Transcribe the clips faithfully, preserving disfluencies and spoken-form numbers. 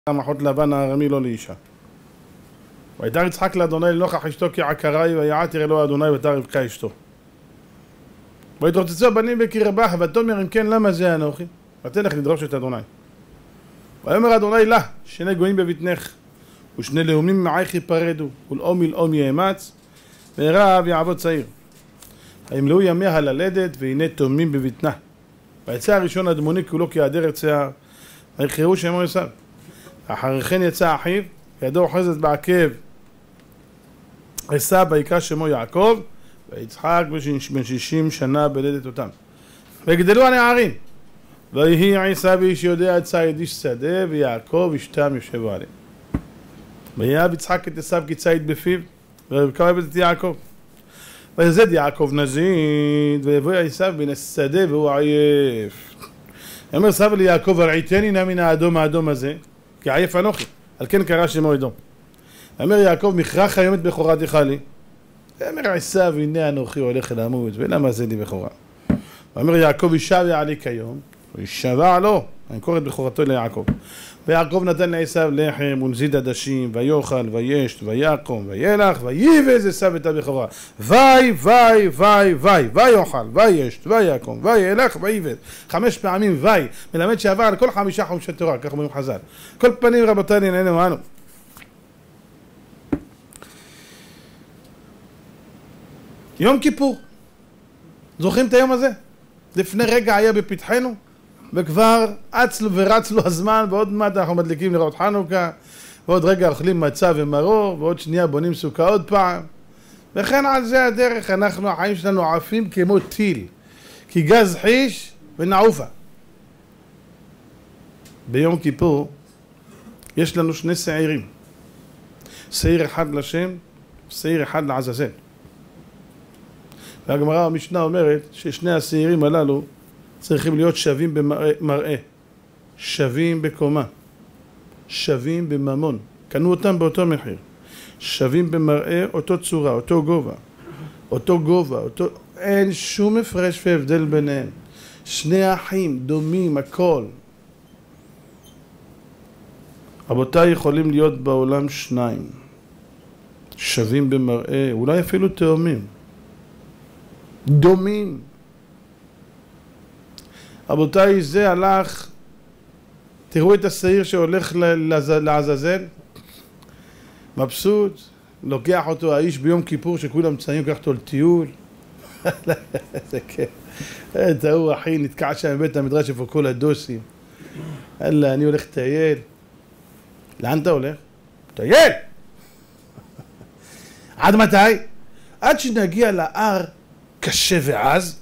מחות לבן הארמי לא לאישה. וידר יצחק לאדוני לנוכח אשתו כי עקרה ויעץ ירא לו אדוני ותר רבקה אשתו. ויתרוצצו הבנים בקרבה ותאמר אם כן למה זה אנוכי? ותלך לדרוש את אדוני. ויאמר אדוני לה שני גויים בבטנך ושני לאומים מעייך ייפרדו ולאום ילאום יאמץ ורב יעבוד צעיר. וימלאו ימיה ללדת והנה תאומים בבטנה. ויצא הראשון אדמוני כולו כהדרת שיער ויכרעו שמו עשיו. אחרי כן יצא אחיו ידו אוחזת בעקב עשיו ויקרא שמו יעקב ויצחק בן שישים שנה בלדת אותם. ויגדלו הנערים ויהי עשיו איש יודע ציד איש שדה ויעקב אשתם יושב עליהם. ויאהב יצחק את עשיו כציד בפיו ורבקה אוהבת את יעקב. ויזד יעקב נזיד ויבוא עשיו בן השדה והוא עייף. אומר עשיו ליעקב הרעיתני נא מן האדום האדום הזה כי עייף אנוכי, על כן קרא שמו אדום. אומר יעקב מכרח היום את בכורתך לי. אומר עשיו הנה אנוכי הולך אל המות ולמה זה לי בכורה. ואומר יעקב ישבע עלי כיום וישבע לו וימכור את בכורתו ליעקב. ויעקב נתן לעשיו לחם ונזיד עדשים ויאכל וישת ויקום וילך וייבז עשיו את הבכורה וי וי וי וי ויאכל וישת ויקום וילך וייבז. חמש פעמים וי מלמד שעבר על כל חמישה חומשי תורה, כך אומרים חז"ל. כל פנים רבותיי לענייננו אנו. יום כיפור, זוכרים את היום הזה? לפני רגע היה בפתחנו וכבר אץ לו ורץ לו הזמן, ועוד מעט אנחנו מדליקים לראות חנוכה, ועוד רגע אוכלים מצה ומרור, ועוד שנייה בונים סוכה עוד פעם, וכן על זה הדרך. אנחנו, החיים שלנו עפים כמו טיל, כי גז חיש ונעופה. ביום כיפור יש לנו שני שעירים, שעיר אחד לשם, שעיר אחד לעזאזל. והגמרא המשנה אומרת ששני השעירים הללו צריכים להיות שווים במראה, שווים בקומה, שווים בממון, קנו אותם באותו מחיר, שווים במראה, אותו צורה, אותו גובה, אותו גובה, אותו... אין שום הפרש והבדל ביניהם, שני אחים דומים, הכל. רבותיי, יכולים להיות בעולם שניים, שווים במראה, אולי אפילו תאומים, דומים. רבותיי, זה הלך, תראו את השעיר שהולך לעזאזל, מבסוט, לוקח אותו האיש ביום כיפור שכולם צעים, לוקח אותו לטיול. זה כן. את ההוא אחי נתקע שם בבית המדרש איפה כל הדוסים. אללה, אני הולך לטייל. לאן אתה הולך? טייל! עד מתי? עד שנגיע להר קשה ועז,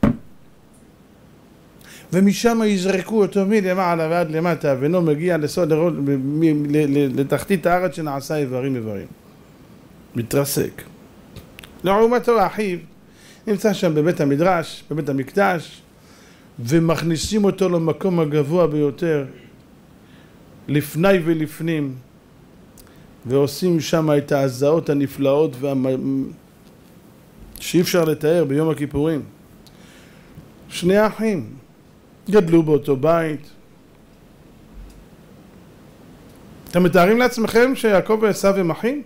ומשם יזרקו אותו מלמעלה ועד למטה, ואינו מגיע לסוד, לתחתית הארץ שנעשה איברים איברים. מתרסק. לעומתו אחיו נמצא שם בבית המדרש, בבית המקדש, ומכניסים אותו למקום הגבוה ביותר, לפני ולפנים, ועושים שם את ההזעות הנפלאות והמ... שאי אפשר לתאר ביום הכיפורים. שני אחים גדלו באותו בית. אתם מתארים לעצמכם שיעקב ועשיו הם אחים?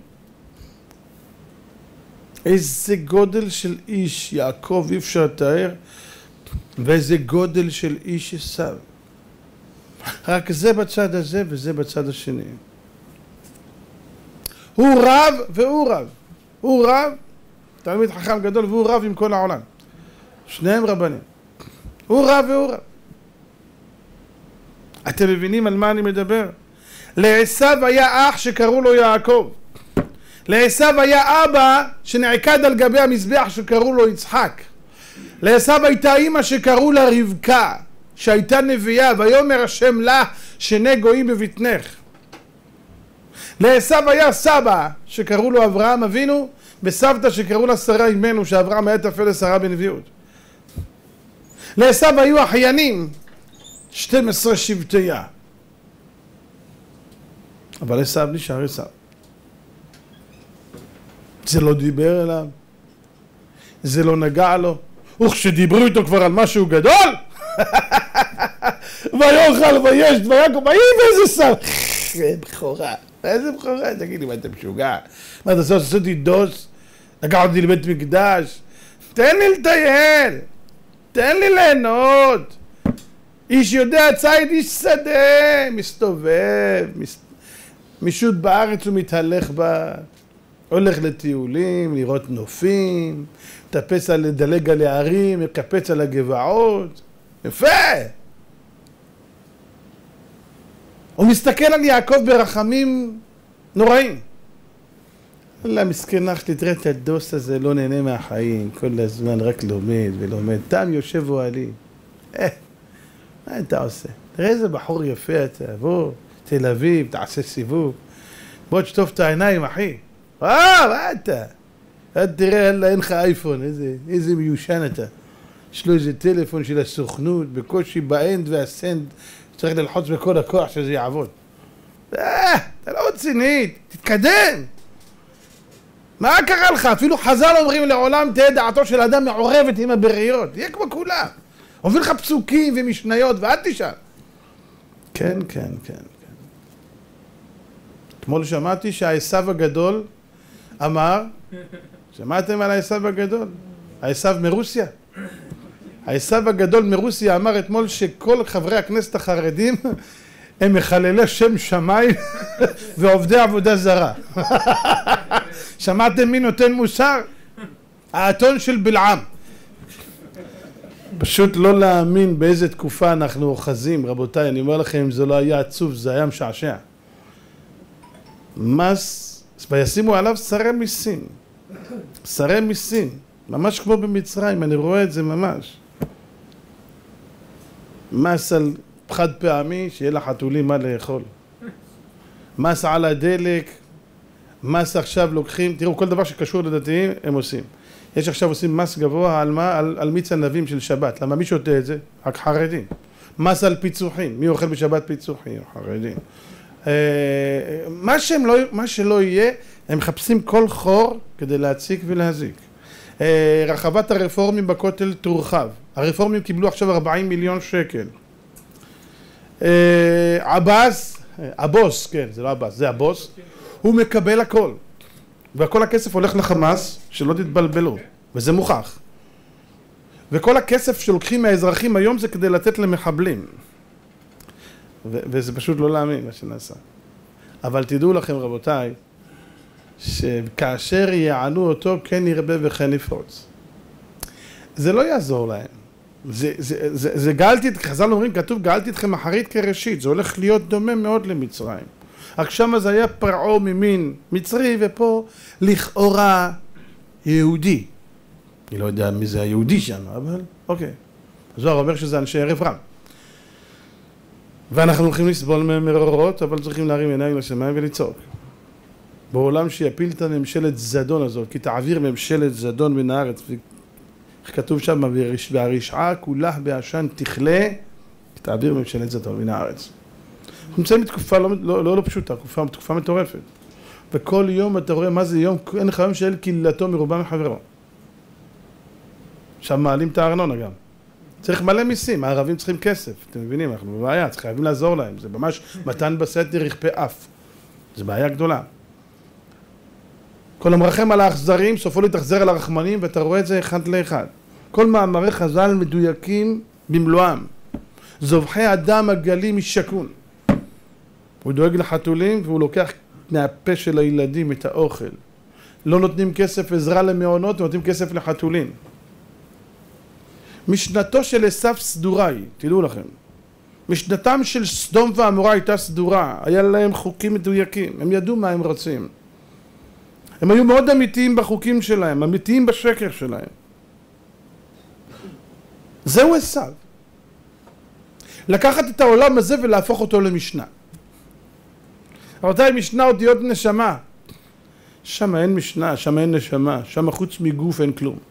איזה גודל של איש יעקב אי אפשר לתאר, ואיזה גודל של איש עשיו. רק זה בצד הזה וזה בצד השני. הוא רב והוא רב. הוא רב, תלמיד חכם גדול, והוא רב עם כל העולם. שניהם רבנים. הוא רב והוא רב. אתם מבינים על מה אני מדבר? לעשיו היה אח שקראו לו יעקב. לעשיו היה אבא שנעקד על גבי המזבח שקראו לו יצחק. לעשיו הייתה אמא שקראו לה רבקה, שהייתה נביאה, ויאמר השם לה שני גויים בבטנך. לעשיו היה סבא שקראו לו אברהם אבינו, וסבתא שקראו לה שרה אימנו, שאברהם היה תפל לשרה בנביאות. לעשיו היו אחיינים, שתים עשרה שבטיה. אבל עשיו נשאר עשיו. זה לא דיבר אליו, זה לא נגע לו. וכשדיברו איתו כבר על משהו גדול, ויאכל וישת ויקום, ויבז עשיו. בכורה. איזה בכורה? תגיד לי, מה אתה משוגע? מה אתה עושה? עושה אותי דוס? לקח אותי לבית מקדש? תן לי לטייל! תן לי ליהנות! איש יודע ציד איש שדה, מסתובב, מס... משוט בארץ הוא מתהלך בה, הולך לטיולים, לראות נופים, מטפס על לדלג על הערים, מקפץ על הגבעות, יפה! הוא מסתכל על יעקב ברחמים נוראים. אללה, מסכן אח שלי, תראה את הדוס הזה, לא נהנה מהחיים, כל הזמן רק לומד ולומד, תם יושב אוהלי. אה, מה אתה עושה? תראה איזה בחור יפה אתה, בוא, תל אביב, תעשה סיבוב, בוא תשטוף את העיניים, אחי. וואו, מה אתה? עד תראה, אללה, אין לך אייפון, איזה, איזה מיושן אתה. יש לו איזה טלפון של הסוכנות, בקושי באנד והסנד, צריך ללחוץ בכל הכוח שזה יעבוד. אה, אתה לא רציני, תתקדם. מה קרה לך? אפילו חז"ל אומרים לעולם תהיה דעתו של אדם מעורבת עם הבריות. תהיה כמו כולם. הוביל לך פסוקים ומשניות ואל תשאל. כן, כן, כן, כן. אתמול שמעתי שהעשיו הגדול אמר, שמעתם על העשיו הגדול? העשיו מרוסיה. העשיו הגדול מרוסיה אמר אתמול שכל חברי הכנסת החרדים הם מחללי שם שמיים ועובדי עבודה זרה. שמעתם מי נותן מוסר? האתון של בלעם. פשוט לא להאמין באיזה תקופה אנחנו אוחזים, רבותיי, אני אומר לכם, אם זה לא היה עצוב, זה היה משעשע. מס, וישימו עליו שרי מיסים. שרי מיסים, ממש כמו במצרים, אני רואה את זה ממש. מס על חד פעמי, שיהיה לחתולים מה לאכול. מס על הדלק, מס עכשיו לוקחים, תראו, כל דבר שקשור לדתיים הם עושים. יש עכשיו עושים מס גבוה על מה? על, על מיץ ענבים של שבת. למה מי שותה את זה? רק חרדים. מס על פיצוחים. מי אוכל בשבת פיצוחים? חרדים. אה, מה, שהם לא, מה שלא יהיה, הם מחפשים כל חור כדי להציק ולהזיק. אה, רחבת הרפורמים בכותל תורחב. הרפורמים קיבלו עכשיו ארבעים מיליון שקל. אה, עבאס, הבוס, כן, זה לא הבוס, זה הבוס, הוא מקבל הכל. וכל הכסף הולך לחמאס, שלא תתבלבלו, וזה מוכח. וכל הכסף שלוקחים מהאזרחים היום זה כדי לתת למחבלים. ו- וזה פשוט לא להאמין מה שנעשה. אבל תדעו לכם רבותיי, שכאשר יענו אותו כן ירבה וכן יפרוץ. זה לא יעזור להם. זה, זה, זה, זה גאלתי, חז"ל אומרים, כתוב גאלתי אתכם אחרית כראשית, זה הולך להיות דומה מאוד למצרים. רק שמה זה היה פרעה ממין מצרי, ופה לכאורה יהודי. אני לא יודע מי זה היהודי שם, אבל אוקיי. הזוהר אומר שזה אנשי ערב רב. ואנחנו הולכים לסבול מררות, אבל צריכים להרים עיניים לשמיים ולצעוק. בעולם שיפיל את הממשלת זדון הזאת, כי תעביר ממשלת זדון מן הארץ, איך כתוב שם, והרשעה כולה בעשן תכלה, תעביר ממשלת זדון מן הארץ. אנחנו נמצאים בתקופה לא, לא, לא, לא פשוטה, תקופה, תקופה מטורפת. וכל יום אתה רואה מה זה יום, אין לך יום שאל קהילתו מרובה מחברו. עכשיו מעלים את הארנונה גם. צריך מלא מיסים, הערבים צריכים כסף, אתם מבינים, אנחנו בבעיה, צריך חייבים לעזור להם, זה ממש מתן בסתר יכפה אף. זה בעיה גדולה. כל המרחם על האכזרים, סופו להתאכזר על הרחמנים, ואתה רואה את זה אחד לאחד. כל מאמרי חז"ל מדויקים במלואם. זובחי אדם הגלים משכון. הוא דואג לחתולים והוא לוקח מהפה של הילדים את האוכל. לא נותנים כסף עזרה למעונות, נותנים כסף לחתולים. משנתו של עשיו סדורה היא, תדעו לכם. משנתם של סדום ועמורה הייתה סדורה, היה להם חוקים מדויקים, הם ידעו מה הם רוצים. הם היו מאוד אמיתיים בחוקים שלהם, אמיתיים בשקר שלהם. זהו עשיו. לקחת את העולם הזה ולהפוך אותו למשנה. רבותיי, משנה אותיות נשמה. שם אין משנה, שם אין נשמה, שם חוץ מגוף אין כלום.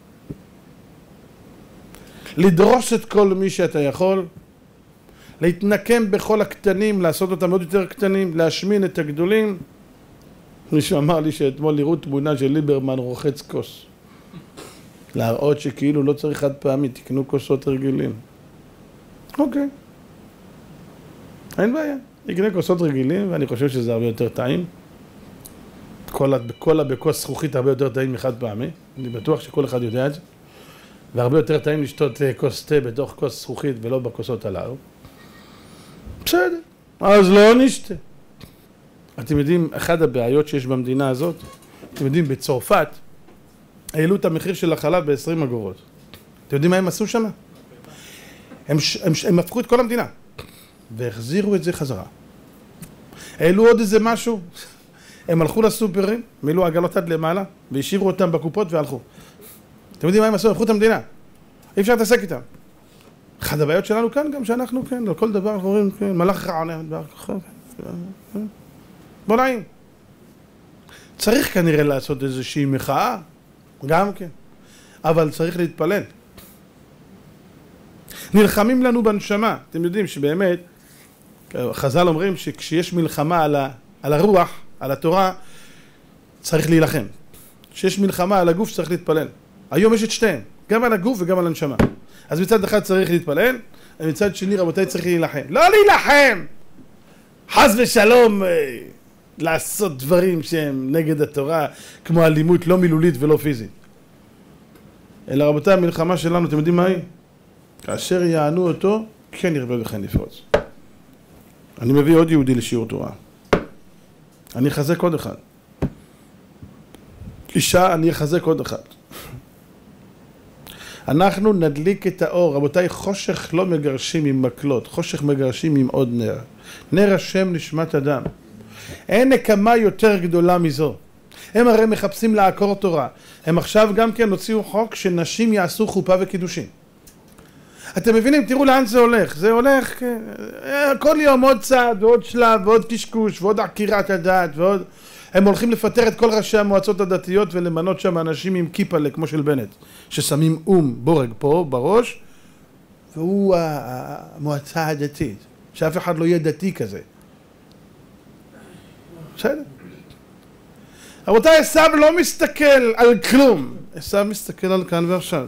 לדרוס את כל מי שאתה יכול, להתנקם בכל הקטנים, לעשות אותם עוד יותר קטנים, להשמין את הגדולים. מישהו אמר לי שאתמול לראו תמונה של ליברמן רוחץ כוס. להראות שכאילו לא צריך חד פעמי, תקנו כוסות רגילים. אוקיי. אין בעיה. יקנה כוסות רגילים, ואני חושב שזה הרבה יותר טעים. קולה, בקולה בכוס זכוכית הרבה יותר טעים מחד פעמי. אני בטוח שכל אחד יודע את זה. והרבה יותר טעים לשתות כוס תה בתוך כוס זכוכית ולא בכוסות הללו. בסדר, אז לא נשתה. אתם יודעים, אחת הבעיות שיש במדינה הזאת, אתם יודעים, בצרפת, העלו את המחיר של החלב ב-עשרים אגורות. אתם יודעים מה הם עשו שם? הם, הם, הם הפכו את כל המדינה, והחזירו את זה חזרה. העלו עוד איזה משהו, הם הלכו לסופרים, מילאו עגלות עד למעלה, והשאירו אותם בקופות והלכו. אתם יודעים מה הם עשו? הם הפכו את המדינה. אי אפשר להתעסק איתם. אחת הבעיות שלנו כאן, גם שאנחנו כן, על כל דבר אנחנו רואים, כן, מלאך רעונה, בוא נעים. צריך כנראה לעשות איזושהי מחאה, גם כן, אבל צריך להתפלל. נלחמים לנו בנשמה. אתם יודעים שבאמת, חז"ל אומרים שכשיש מלחמה על, ה, על הרוח, על התורה, צריך להילחם. כשיש מלחמה על הגוף צריך להתפלל. היום יש את שתיהם, גם על הגוף וגם על הנשמה. אז מצד אחד צריך להתפלל, ומצד שני רבותיי צריך להילחם. לא להילחם! חס ושלום לעשות דברים שהם נגד התורה, כמו אלימות לא מילולית ולא פיזית. אלא רבותיי, המלחמה שלנו, אתם יודעים מה היא? כאשר יענו אותו, כן ירבה וכן יפרוץ. אני מביא עוד יהודי לשיעור תורה. אני אחזק עוד אחד. אישה, אני אחזק עוד אחד. אנחנו נדליק את האור. רבותיי, חושך לא מגרשים עם מקלות, חושך מגרשים עם עוד נר. נר השם נשמת אדם. אין נקמה יותר גדולה מזו. הם הרי מחפשים לעקור תורה. הם עכשיו גם כן הוציאו חוק שנשים יעשו חופה וקידושים. אתם מבינים? תראו לאן זה הולך. זה הולך כל יום עוד צעד ועוד שלב ועוד קשקוש ועוד עקירת הדעת ועוד... הם הולכים לפטר את כל ראשי המועצות הדתיות ולמנות שם אנשים עם כיפלה כמו של בנט, ששמים אום בורג פה בראש, והוא המועצה הדתית, שאף אחד לא יהיה דתי כזה. בסדר? רבותיי, עשיו לא מסתכל על כלום, עשיו מסתכל על כאן ועכשיו.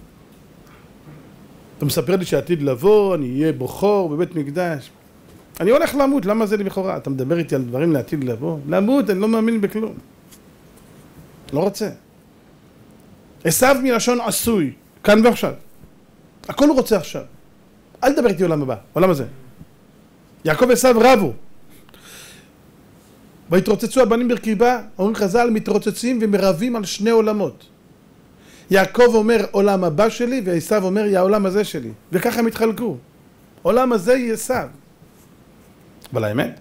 אתה מספר לי שעתיד לבוא, אני אהיה בוחור בבית מקדש. אני הולך למות, למה זה לי בכורה? אתה מדבר איתי על דברים לעתיד לבוא? למות, אני לא מאמין בכלום. לא רוצה. עשיו מלשון עשוי, כאן ועכשיו. הכל הוא רוצה עכשיו. אל תדבר איתי עולם הבא, עולם הזה. יעקב ועשיו רבו. והתרוצצו הבנים ברכיבה, אומרים חז"ל, מתרוצצים ומרבים על שני עולמות. יעקב אומר עולם הבא שלי, ועשיו אומר יא העולם הזה שלי. וככה הם התחלקו. עולם הזה יהיה עשיו. אבל האמת,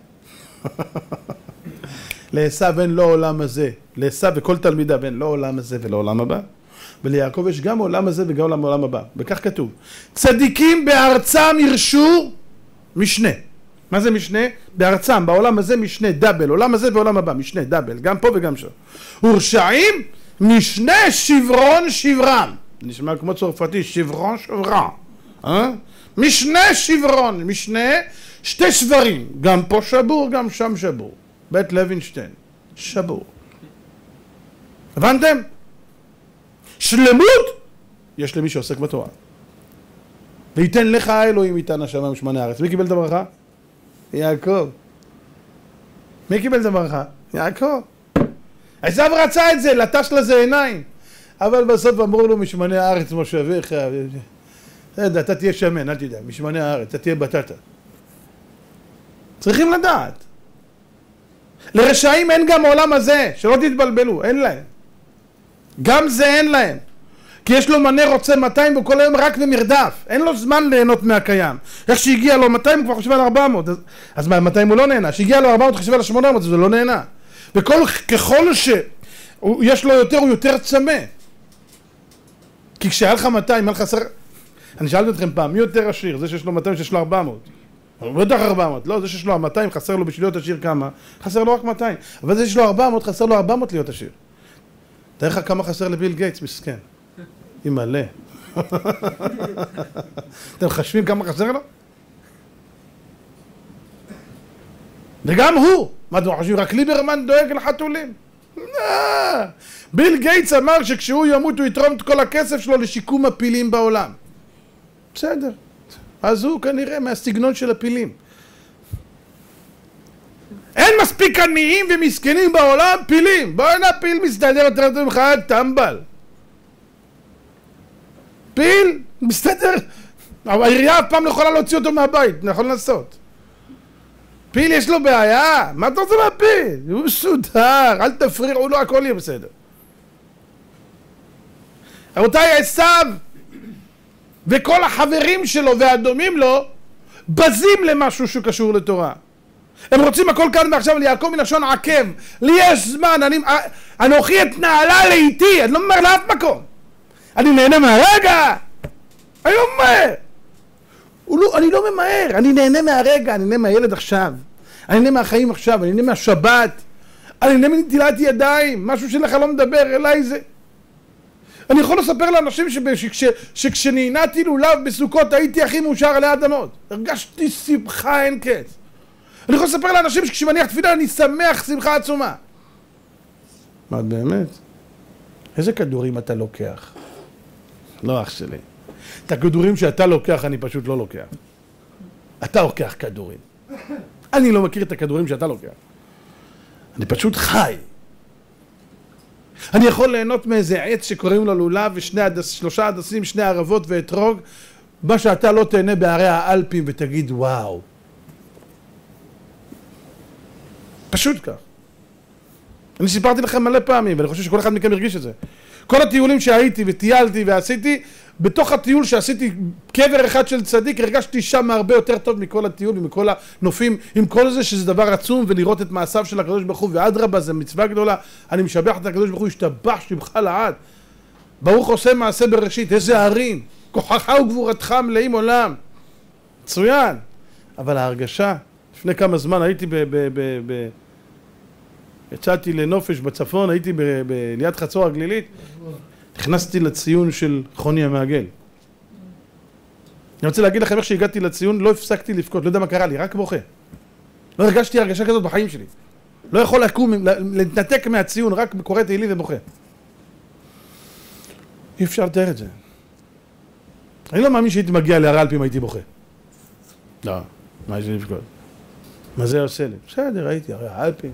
לעשיו אין לא עולם הזה, לעשיו וכל תלמידה אין לא עולם הזה ולא עולם הבא, וליעקב יש גם עולם הזה וגם עולם העולם הבא, וכך כתוב, צדיקים בארצם ירשו משנה. מה זה משנה? בארצם, בעולם הזה משנה דאבל, עולם הזה ועולם הבא, משנה דאבל, גם פה וגם שם. ורשעים משנה שברון שברם, נשמע כמו צרפתי, שברון שברם, אה? משנה שברון, משנה שתי שברים, גם פה שבור, גם שם שבור. בית לוינשטיין, שבור. הבנתם? שלמות יש למי שעוסק בתורה. ויתן לך האלוהים איתן השמיים ושמני הארץ. מי קיבל את הברכה? יעקב. מי קיבל את הברכה? יעקב. עשיו רצה את זה, לטש לזה עיניים. אבל בסוף אמרו לו משמני הארץ מושביך. אתה תהיה שמן, אל תדע, משמני הארץ, אתה תהיה בטטה. צריכים לדעת. לרשעים אין גם העולם הזה, שלא תתבלבלו, אין להם. גם זה אין להם. כי יש לו מנה רוצה מאתיים וכל היום רק במרדף. אין לו זמן ליהנות מהקיים. איך שהגיע לו מאתיים הוא כבר חושב על ארבע מאות. אז, אז מה, מאתיים הוא לא נהנה. שהגיע לו ארבע מאות הוא חושב על שמונה מאות, אז הוא לא נהנה. וכל, ככל שיש לו יותר, הוא יותר צמא. כי כשהיה לך מאתיים, היה לך עשר... אני שאלתי אתכם פעם, מי יותר עשיר? זה שיש לו מאתיים, שיש לו ארבע מאות. הוא בטח ארבע מאות. לא, זה שיש לו מאתיים, חסר לו בשביל להיות עשיר כמה? חסר לו רק מאתיים. אבל זה שיש לו ארבע מאות, חסר לו ארבע מאות להיות עשיר. תראה לך כמה חסר לביל גייטס, מסכן. היא מלא. אתם חשבים כמה חסר לו? וגם הוא. מה אתם חושבים? רק ליברמן דואג לחתולים? ביל גייטס אמר שכשהוא ימות הוא יתרום את כל הכסף שלו לשיקום הפילים בעולם. בסדר. אז הוא כנראה מהסגנון של הפילים. אין מספיק עניים ומסכנים בעולם, פילים. בוא הנה פיל מסתדר יותר טוב ממך, טמבל. פיל מסתדר. העירייה אף פעם לא יכולה להוציא אותו מהבית, יכול לנסות. פיל יש לו בעיה, מה אתה רוצה מהפיל? הוא מסודר, אל תפריעו לו, הכל יהיה בסדר. רבותיי, עשיו וכל החברים שלו והדומים לו בזים למשהו שקשור לתורה. הם רוצים הכל כאן ועכשיו, ליעקב מלשון עקב. לי יש זמן, אני, אנוכי את נעלה לאיתי, אני לא אומר לאף מקום. אני נהנה מהרגע. אני לא ממהר. לא, אני לא ממהר, אני נהנה מהרגע, אני נהנה מהילד עכשיו. אני נהנה מהחיים עכשיו, אני נהנה מהשבת. אני נהנה מנטילת ידיים, משהו שלך לא מדבר, אליי זה. אני יכול לספר לאנשים שכשנהנתי לולב בסוכות הייתי הכי מאושר עלי אדמות. הרגשתי שמחה אין קץ. אני יכול לספר לאנשים שכשמניח תפילה אני שמח שמחה עצומה. מה באמת? איזה כדורים אתה לוקח? לא אח שלי. את הכדורים שאתה לוקח אני פשוט לא לוקח. אתה לוקח כדורים. אני לא מכיר את הכדורים שאתה לוקח. אני פשוט חי. אני יכול ליהנות מאיזה עץ שקוראים לו לולב ושני הדס, שלושה הדסים, שני ערבות ואתרוג, מה שאתה לא תהנה בערי האלפים ותגיד וואו. פשוט כך. אני סיפרתי לכם מלא פעמים ואני חושב שכל אחד מכם הרגיש את זה. כל הטיולים שהייתי וטיילתי ועשיתי, בתוך הטיול שעשיתי קבר אחד של צדיק, הרגשתי שם הרבה יותר טוב מכל הטיול ומכל הנופים, עם כל זה שזה דבר עצום, ולראות את מעשיו של הקדוש ברוך הוא, ואדרבה, זה מצווה גדולה, אני משבח את הקדוש ברוך הוא, השתבח שמך לעד. ברוך עושה מעשה בראשית, איזה ערים, כוחך וגבורתך מלאים עולם. מצוין. אבל ההרגשה, לפני כמה זמן הייתי ב... ב, ב, ב יצאתי לנופש בצפון, הייתי ליד חצור הגלילית, נכנסתי לציון של חוני המעגל. אני רוצה להגיד לכם איך שהגעתי לציון, לא הפסקתי לבכות, לא יודע מה קרה לי, רק בוכה. לא הרגשתי הרגשה כזאת בחיים שלי. לא יכול לקום, להתנתק מהציון, רק קורא תהילים ובוכה. אי אפשר לתאר את זה. אני לא מאמין שהייתי מגיע להר האלפים הייתי בוכה. לא, מה יש לי לבכות? מה זה עושה לי? בסדר, הייתי, הרי האלפים,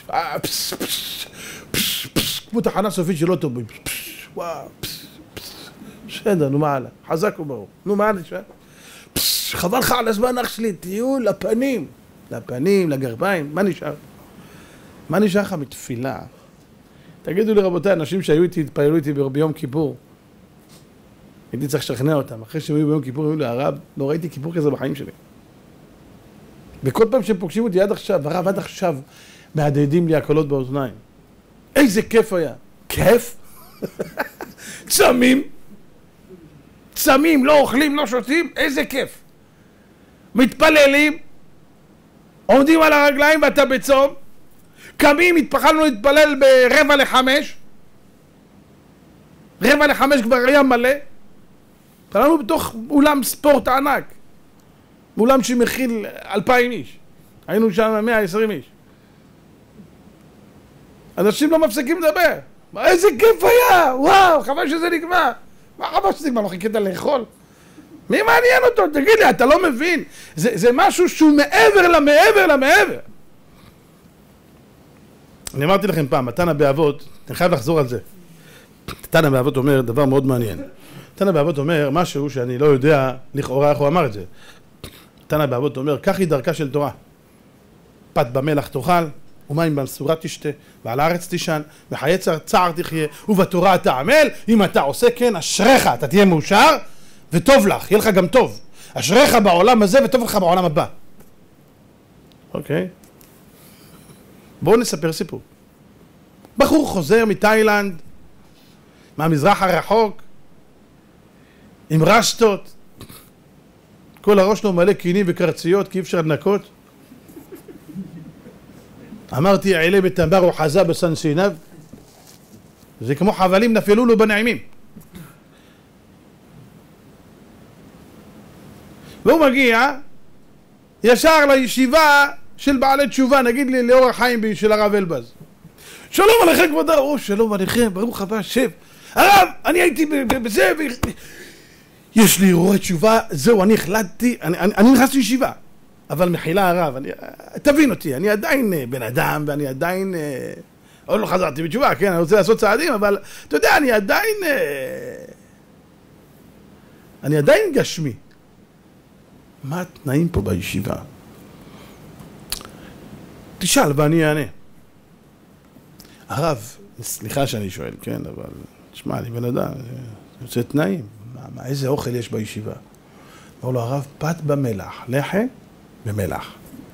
כמו תחנה סופית של אוטו, וואו, בסדר, נו מה הלאה, חזק וברור, נו מה הלאה, חבל לך על הזמן אח שלי, טיול לפנים, לפנים, לגרביים, מה נשאר? מה נשאר לך מתפילה? תגידו לי רבותיי, אנשים שהיו איתי, התפעלו איתי ביום כיפור, הייתי צריך לשכנע אותם, אחרי שהם היו ביום כיפור, היו לי, הרב, לא ראיתי כיפור כזה בחיים שלי. וכל פעם שהם פוגשים אותי עד עכשיו, הרב עד עכשיו, מהדהדים לי הקולות באוזניים. איזה כיף היה. כיף? צמים. צמים, לא אוכלים, לא שותים, איזה כיף. מתפללים, עומדים על הרגליים ואתה בצום, קמים, התפחלנו להתפלל ברבע לחמש, רבע לחמש כבר היה מלא, התפללנו בתוך אולם ספורט ענק. אולם שמכיל אלפיים איש. היינו שם מאה ועשרים איש. אנשים לא מפסיקים לדבר. איזה כיף היה! וואו, חבל שזה נגמר. מה חבל שזה נגמר? לא חיכית לאכול? מי מעניין אותו? תגיד לי, אתה לא מבין. זה, זה משהו שהוא מעבר למעבר למעבר. אני אמרתי לכם פעם, תנא באבות, אני חייב לחזור על זה. תנא באבות אומר דבר מאוד מעניין. תנא באבות אומר משהו שאני לא יודע לכאורה איך הוא אמר את זה. תנא באבות אומר, כך היא דרכה של תורה. פת במלח תאכל, ומים במשורה תשתה, ועל הארץ תישן, וחיי צער תחיה, ובתורה אתה עמל, אם אתה עושה כן, אשריך, אתה תהיה מאושר, וטוב לך, יהיה לך גם טוב. אשריך בעולם הזה, וטוב לך בעולם הבא. אוקיי? בואו נספר סיפור. בחור חוזר מתאילנד, מהמזרח הרחוק, עם רשטות, כל הראש שלו מלא קינים וקרציות, כי אי אפשר לנקות. אמרתי, עילי בתמר וחזה בסנסינב, זה כמו חבלים נפלו לו בנעימים. והוא מגיע ישר לישיבה של בעלי תשובה, נגיד לי לאור החיים של הרב אלבז. שלום עליכם כבוד הרב, או שלום עליכם, ברוך הבא, שב. הרב, אני הייתי בזה, יש לי אירועי תשובה, זהו, אני החלטתי, אני, אני, אני נכנסתי לישיבה. אבל מחילה הרב, אני, תבין אותי, אני עדיין בן אדם, ואני עדיין, עוד לא חזרתי בתשובה, כן, אני רוצה לעשות צעדים, אבל אתה יודע, אני עדיין, אני עדיין גשמי. מה התנאים פה בישיבה? תשאל ואני אענה. הרב, סליחה שאני שואל, כן, אבל תשמע, אני בן אדם, זה יוצא תנאים. מה, מה, איזה אוכל יש בישיבה? אמר לו הרב, פת במלח, לחם במלח.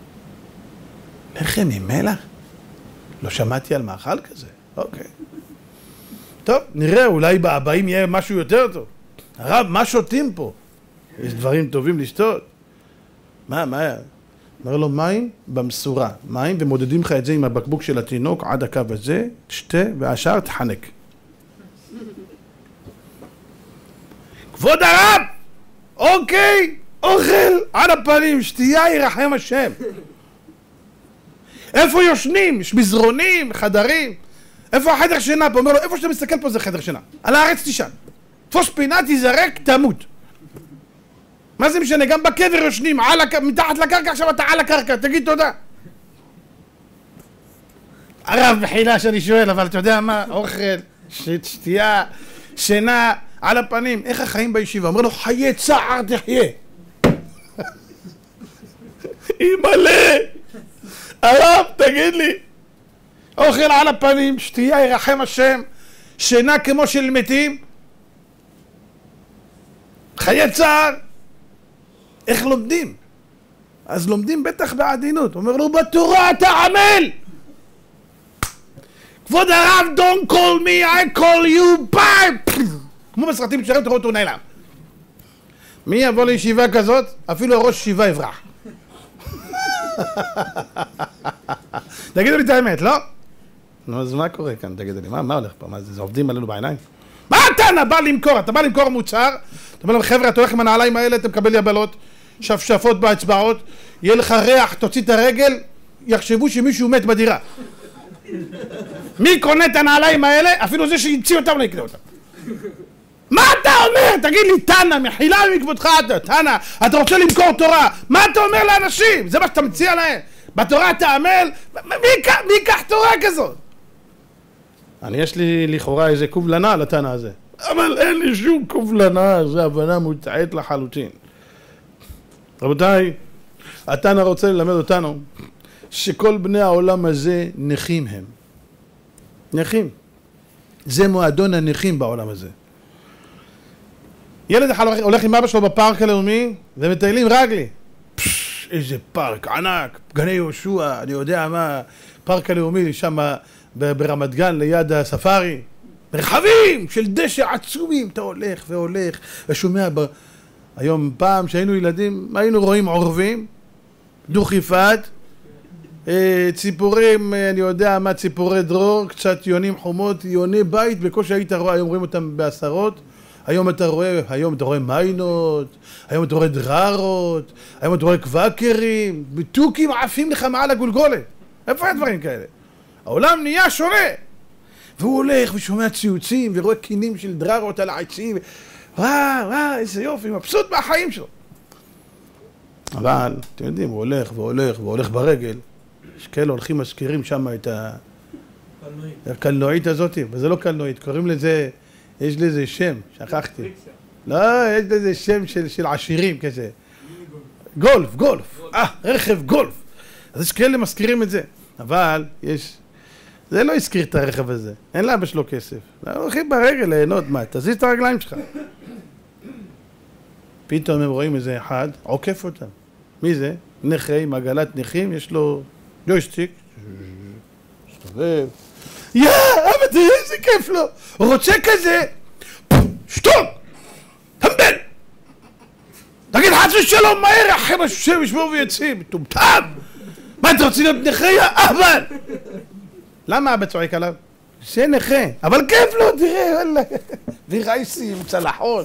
לחם עם מלח? לא שמעתי על מאכל כזה. אוקיי. טוב, נראה, אולי בהבאים יהיה משהו יותר טוב. הרב, מה שותים פה? יש דברים טובים לשתות. מה, מה היה? אומר לו, מים במסורה. מים, ומודדים לך את זה עם הבקבוק של התינוק עד הקו הזה, שתה, והשאר תחנק. כבוד הרב! אוקיי, אוכל על הפנים, שתייה ירחם השם. איפה יושנים? יש מזרונים, חדרים. איפה החדר שינה פה? אומר לו, איפה שאתה מסתכל פה זה חדר שינה. על הארץ תישן. תפוס פינה, תיזרק, תמות. מה זה משנה? גם בקבר יושנים, על הק... מתחת לקרקע, עכשיו אתה על הקרקע, תגיד תודה. הרב בחילה שאני שואל, אבל אתה יודע מה? אוכל, שתייה, שינה, על הפנים. איך החיים בישיבה? אומר לו, חיי צער תחיה. אימא'לה, הרב, תגיד לי, אוכל על הפנים, שתייה ירחם השם, שינה כמו של מתים, חיי צער. איך לומדים? אז לומדים בטח בעדינות. אומר לו, בתורה אתה עמל. כבוד הרב, don't call me, I call you, bye. כמו בסרטים שרים, תראו אותו נעלם. מי יבוא לישיבה כזאת? אפילו הראש ישיבה יברח. תגידו לי את האמת, לא? נו, אז מה קורה כאן? תגידו לי, מה, מה הולך פה? מה זה, זה עובדים עלינו בעיניים? מה אתה בא למכור? אתה בא למכור מוצר, אתה אומר להם, חבר'ה, אתה הולך עם הנעליים האלה, אתה מקבל יבלות, שפשפות באצבעות, יהיה לך ריח, תוציא את הרגל, יחשבו שמישהו מת בדירה. מי קונה את הנעליים האלה? אפילו זה שהמציא אותם לא יקנה אותם. מה אתה אומר? תגיד לי, תנה, מחילה מכבודך, תנה, אתה רוצה למכור תורה, מה אתה אומר לאנשים? זה מה שאתה מציע להם? בתורה אתה עמל? מי ייקח תורה כזאת? אני יש לי לכאורה איזה קובלנה על התנה הזה, אבל אין לי שום קובלנה, זו הבנה מוטעית לחלוטין. רבותיי, התנה רוצה ללמד אותנו שכל בני העולם הזה נכים הם. נכים. זה מועדון הנכים בעולם הזה. ילד אחד הולך עם אבא שלו בפארק הלאומי ומטיילים רגלי. פש, איזה פארק ענק, גני יהושע, אני יודע מה, פארק הלאומי שם ברמת גן ליד הספארי. מרחבים של דשא עצומים, אתה הולך והולך ושומע ב... היום פעם שהיינו ילדים היינו רואים עורבים, דוכיפת, ציפורים, אני יודע מה, ציפורי דרור, קצת יונים חומות, יוני בית, בקושי היית רואה, היום רואים אותם בעשרות. היום אתה רואה, היום אתה רואה מיינות, היום אתה רואה דררות, היום אתה רואה קוואקרים, בטוקים עפים לך מעל הגולגולת. איפה היה דברים כאלה? העולם נהיה שונה. והוא הולך ושומע ציוצים ורואה קינים של דררות על העצים. וואו, וואו, איזה יופי, מבסוט מהחיים שלו. אבל, אתם יודעים, הוא הולך והולך והולך ברגל. יש כאלה הולכים מזכירים שם את הקלנועית הזאת, וזה לא קלנועית, קוראים לזה, יש לזה שם, שכחתי. לא, יש לזה שם של, של עשירים כזה. גולף, גולף. אה, רכב גולף. אז יש כאלה מזכירים את זה. אבל יש, זה לא הזכיר את הרכב הזה. אין לאבא שלו כסף. הולכים ברגל ליהנות, מה? תזיז את הרגליים שלך. פתאום הם רואים איזה אחד, עוקף אותם. מי זה? נכה עם עגלת נכים, יש לו ג'ויסטיק. סתובב. יא, אבא תראה איזה כיף לו. הוא רוצה כזה. שטוב! תמבל! תגיד חס ושלום מהר, אחרי השם ישמור ויציב. טומטם! מה אתה רוצה להיות נכה? יא אבא! למה אבא צועק עליו? זה נכה. אבל כיף לו, תראה, וואלה. וירייסים, צלחות.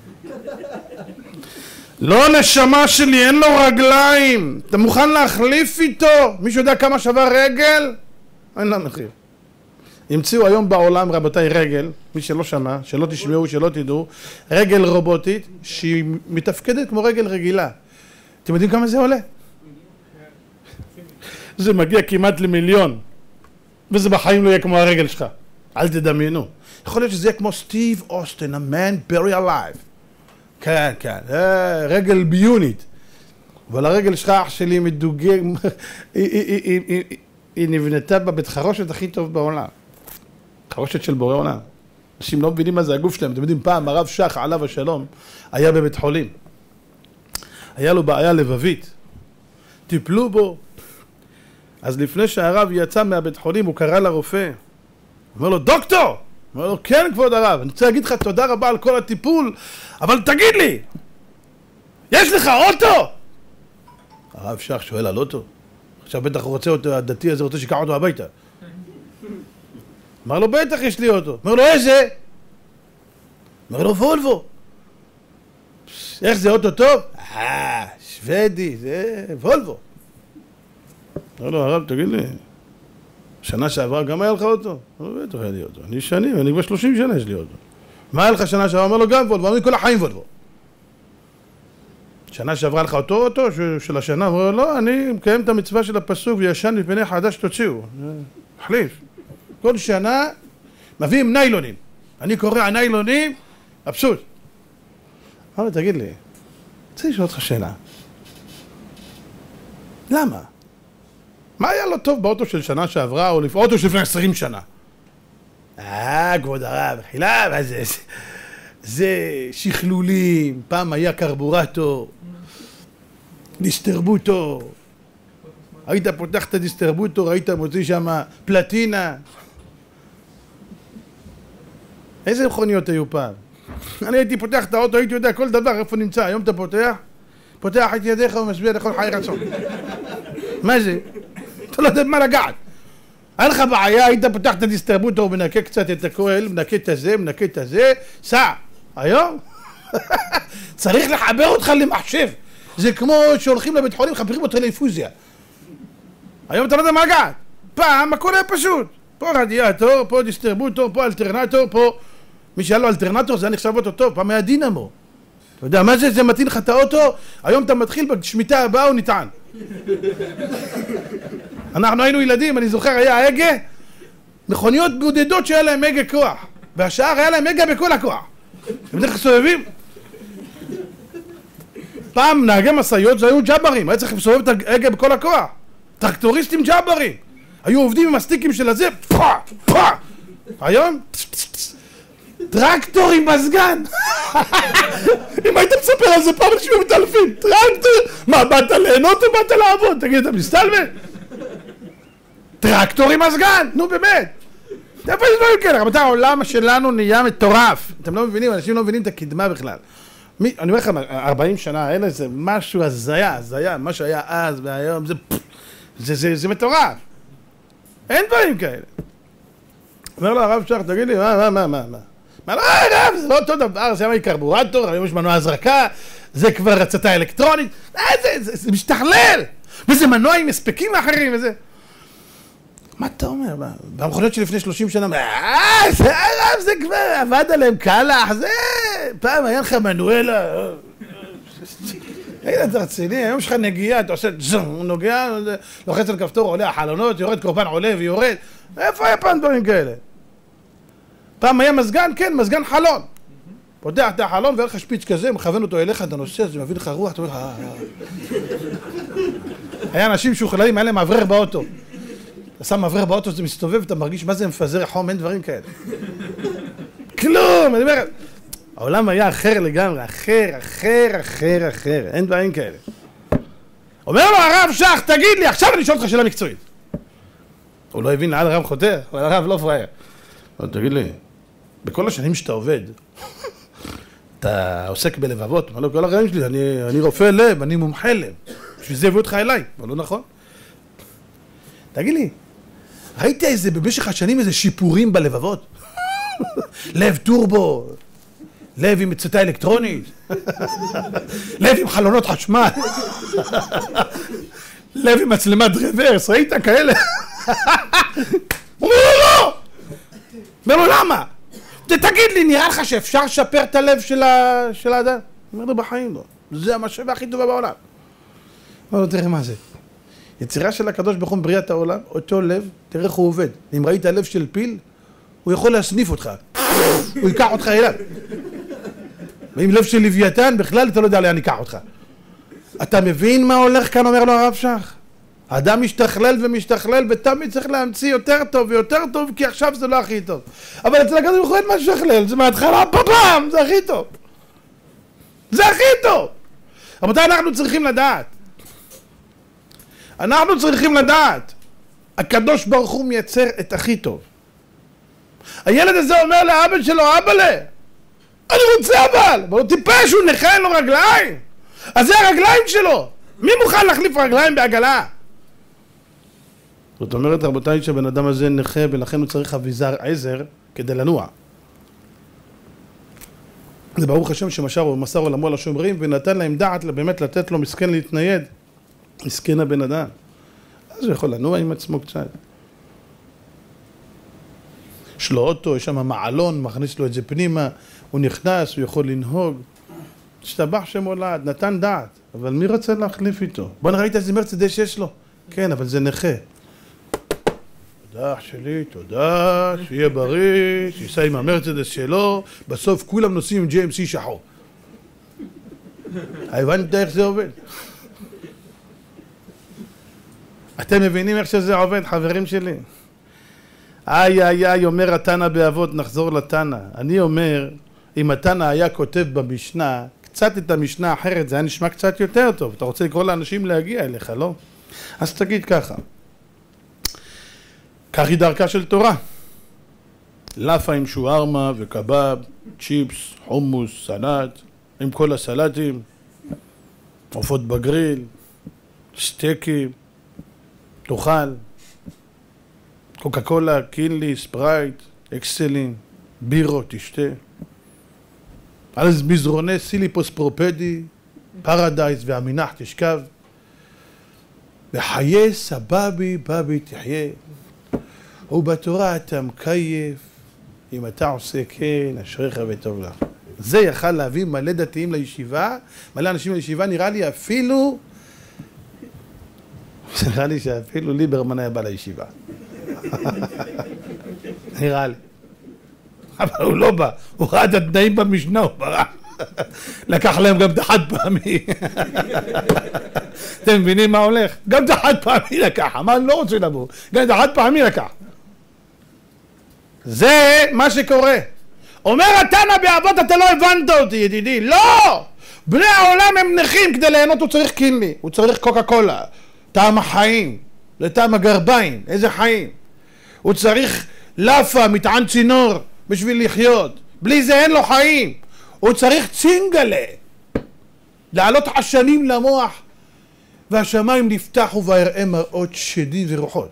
לא, נשמה שלי, אין לו רגליים. אתה מוכן להחליף איתו? מישהו יודע כמה שווה רגל? אין לה מחיר. המציאו היום בעולם, רבותיי, רגל, מי שלא שמע, שלא תשמעו, שלא תדעו, רגל רובוטית שהיא מתפקדת כמו רגל רגילה. אתם יודעים כמה זה עולה? זה מגיע כמעט למיליון, וזה בחיים לא יהיה כמו הרגל שלך. אל תדמיינו. יכול להיות שזה יהיה כמו סטיב אוסטן, a man bury alive. כן, כן, רגל ביונית. אבל הרגל שלך, אח שלי, מדוגג, היא נבנתה בבית חרושת הכי טוב בעולם. חרושת של בורא עולם. אנשים לא מבינים מה זה הגוף שלהם. אתם יודעים, פעם הרב שח, עליו השלום, היה בבית חולים. היה לו בעיה לבבית. טיפלו בו. אז לפני שהרב יצא מהבית חולים, הוא קרא לרופא. הוא אומר לו, דוקטור! הוא אומר לו, כן, כבוד הרב, אני רוצה להגיד לך תודה רבה על כל הטיפול, אבל תגיד לי, יש לך אוטו? הרב שח שואל על אוטו. עכשיו בטח הוא רוצה אותו, הדתי הזה רוצה שיקח אותו הביתה. אמר לו, בטח יש לי אוטו. אומר לו, איזה? אומר לו, וולבו. איך זה אוטו טוב? אה, שוודי, זה וולבו. אומר לו, הרב, תגיד לי, שנה שעברה גם היה לך אוטו? אומר לו, בטח היה לי אוטו. אני שנים, אני כבר שלושים שנה יש לי אוטו. מה היה לך שנה שעברה? אומר לו, גם וולבו. אמר לי, כל החיים וולבו. שנה שעברה לך אותו אוטו של השנה? אמר לו, לא, אני מקיים את המצווה של הפסוק, וישן מפני חדש תוציאו. מחליף. כל שנה מביאים ניילונים. אני קורא הניילונים, מבסוט. אמר לו, תגיד לי, רוצה לשאול אותך שאלה. למה? מה היה לו טוב באוטו של שנה שעברה, או אוטו של לפני עשרים שנה? אה, כבוד הרב, חילה, מה זה? זה שכלולים, פעם היה קרבורטור, דיסטרבוטור. היית פותח את הדיסטרבוטור, היית מוציא שם פלטינה. איזה מכוניות היו פעם? אני הייתי פותח את האוטו, הייתי יודע כל דבר, איפה נמצא. היום אתה פותח, פותח את ידיך ומשביע לכל חיי רצון. מה זה? אתה לא יודע מה לגעת. היה לך בעיה, היית פותח את הדיסטרבוטור, מנקה קצת את הכהל, מנקה את הזה, מנקה את הזה, סע. היום? צריך לחבר אותך למחשב. זה כמו שהולכים לבית חולים, חברים אותך לאינפוזיה. היום אתה לא יודע מה לגעת. פעם הכל היה פשוט. פה רדיאטור, פה דיסטרבוטור, פה אלטרנטור, פה... מי שהיה לו אלטרנטור זה היה נחשב אותו טוב, פעם היה דינמו. אתה יודע מה זה? זה מתאים לך את האוטו, היום אתה מתחיל בשמיטה הבאה הוא נטען. אנחנו היינו ילדים, אני זוכר, היה הגה, מכוניות בודדות שהיה להם הגה כוח, והשאר היה להם הגה בכל הכוח. הם בדרך סובבים. פעם נהגי מסעיות זה היו ג'אברים, היה צריך לסובב את ההגה בכל הכוח. טרקטוריסטים ג'אברים. היו עובדים עם הסטיקים של הזה, פחה, פחה. היום, טרקטור עם מזגן. אם היית מספר על זה פעם אנשים מתעלפים, טרקטור, מה, באת ליהנות או באת לעבוד? תגיד, אתה מסתלבט? טרקטור עם מזגן, נו באמת. זה פשוט דברים כאלה, רבותיי, העולם שלנו נהיה מטורף. אתם לא מבינים, אנשים לא מבינים את הקדמה בכלל. אני אומר לכם, ארבעים שנה האלה זה משהו הזיה, הזיה, מה שהיה אז והיום, זה, זה, זה, זה מטורף. אין דברים כאלה. אומר לו הרב שח, תגיד לי, מה, מה, מה, מה, מה? מה, לא, הרב, זה לא אותו דבר, זה היה קרבורטור, היום יש מנוע הזרקה, זה כבר הצתה אלקטרונית, זה, זה, זה משתכלל, וזה מנוע עם הספקים אחרים, וזה... מה אתה אומר? במכונות שלפני שלושים שנה, אה, זה הרב, זה כבר עבד עליהם קלח, זה... פעם היה לך מנואלה... הנה, אתה רציני, היום יש לך נגיעה, אתה עושה זום, הוא נוגע, לוחץ על כפתור, עולה החלונות, יורד קורבן, עולה ויורד. איפה היה פעם דברים כאלה? פעם היה מזגן, כן, מזגן חלון. פותח את החלון והיה לך שפיץ כזה, מכוון אותו אליך, אתה נוסע, זה מביא לך רוח, אתה אומר, אה, אה. היה אנשים שוכללים, היה להם מעברר באוטו. אתה שם מעברר באוטו, זה מסתובב, אתה מרגיש מה זה מפזר חום, אין דברים כאלה. כלום, אני אומר... העולם היה אחר לגמרי, אחר, אחר, אחר, אחר, אין דברים כאלה. אומר לו הרב שח, תגיד לי, עכשיו אני שואל אותך שאלה מקצועית. הוא לא הבין לאן הרב חותר, אבל הרב לא פראייר. תגיד לי, בכל השנים שאתה עובד, אתה עוסק בלבבות, אומר לו, כל הרעיון שלי, אני, אני רופא לב, אני מומחה לב, בשביל זה הביאו אותך אליי, אבל לא נכון. תגיד לי, ראית איזה, במשך השנים איזה שיפורים בלבבות? לב טורבו, לב עם הצתה אלקטרונית, לב עם חלונות חשמל, לב עם מצלמת רוורס, ראית כאלה? הוא אומר לו לא! אומר לו למה? תגיד לי, נראה לך שאפשר לשפר את הלב של האדם? הוא אומר לו בחיים לא, זה המשאבה הכי טובה בעולם. אומר לו תראה מה זה, יצירה של הקדוש ברוך הוא בבריאת העולם, אותו לב, תראה איך הוא עובד. אם ראית לב של פיל, הוא יכול להסניף אותך. הוא ייקח אותך אליו. ואם לב של לוויתן, בכלל אתה לא יודע לאן ייקח אותך. אתה מבין מה הולך כאן, אומר לו הרב שך? האדם משתכלל ומשתכלל, ותמיד צריך להמציא יותר טוב ויותר טוב, כי עכשיו זה לא הכי טוב. אבל אצל הקדוש ברוך הוא אין מה לשכלל, זה מההתחלה פעם, זה הכי טוב. זה הכי טוב. רבותיי, אנחנו צריכים לדעת. אנחנו צריכים לדעת. הקדוש ברוך הוא מייצר את הכי טוב. הילד הזה אומר לאבא שלו, אבאלה, אני רוצה אבל, אבל הוא טיפש, הוא נכה, אין לו רגליים. אז זה הרגליים שלו. מי מוכן להחליף רגליים בעגלה? זאת אומרת, רבותיי, שהבן אדם הזה נכה, ולכן הוא צריך אביזר עזר כדי לנוע. זה ברוך השם שמשר ומסר עולמו על השומרים, ונתן להם דעת באמת לתת לו מסכן להתנייד. מסכן הבן אדם. אז הוא יכול לנוע עם עצמו קצת. יש לו אוטו, יש שם מעלון, מכניס לו את זה פנימה, הוא נכנס, הוא יכול לנהוג. השתבח שמולד, נתן דעת, אבל מי רוצה להחליף איתו? בוא נראית איזה מרצדס שיש לו. כן, אבל זה נכה. תודה אח שלי, תודה, שיהיה בריא, שיסע עם המרצדס שלו, בסוף כולם נוסעים עם ג'י אם סי שחור. הבנת איך זה עובד? אתם מבינים איך שזה עובד, חברים שלי? איי איי איי, אומר התנא באבות, נחזור לתנא. אני אומר, אם התנא היה כותב במשנה, קצת את המשנה האחרת, זה היה נשמע קצת יותר טוב. אתה רוצה לקרוא לאנשים להגיע אליך, לא? אז תגיד ככה. כך היא דרכה של תורה. לאפה עם שוארמה וקבב, צ'יפס, חומוס, סלט, עם כל הסלטים, עופות בגריל, סטייקים, תאכל, קוקה קולה, קינלי, ספרייט, אקסלים, בירות, תשתה. על מזרוני סיליפוס פרופדי, פרדייס והמינח תשכב. וחיי סבבי, בבי תחיה. ובתורה אתה מקייף, אם אתה עושה כן, אשריך וטוב לך. זה יכל להביא מלא דתיים לישיבה, מלא אנשים לישיבה, נראה לי אפילו, נראה לי שאפילו ליברמן היה בא לישיבה. נראה לי. אבל הוא לא בא, הוא ראה את התנאים במשנה, הוא ברח. לקח להם גם את החד פעמי. אתם מבינים מה הולך? גם את החד פעמי לקח, מה אני לא רוצה לבוא? גם את החד פעמי לקח. זה מה שקורה. אומר התנא באבות, אתה לא הבנת אותי ידידי, לא! בני העולם הם נכים, כדי ליהנות הוא צריך קינלי, הוא צריך קוקה קולה, טעם החיים, לטעם הגרביים, איזה חיים? הוא צריך לאפה, מטען צינור, בשביל לחיות, בלי זה אין לו חיים. הוא צריך צינגלה, לעלות עשנים למוח, והשמיים נפתחו ויראה מראות שדים ורוחות.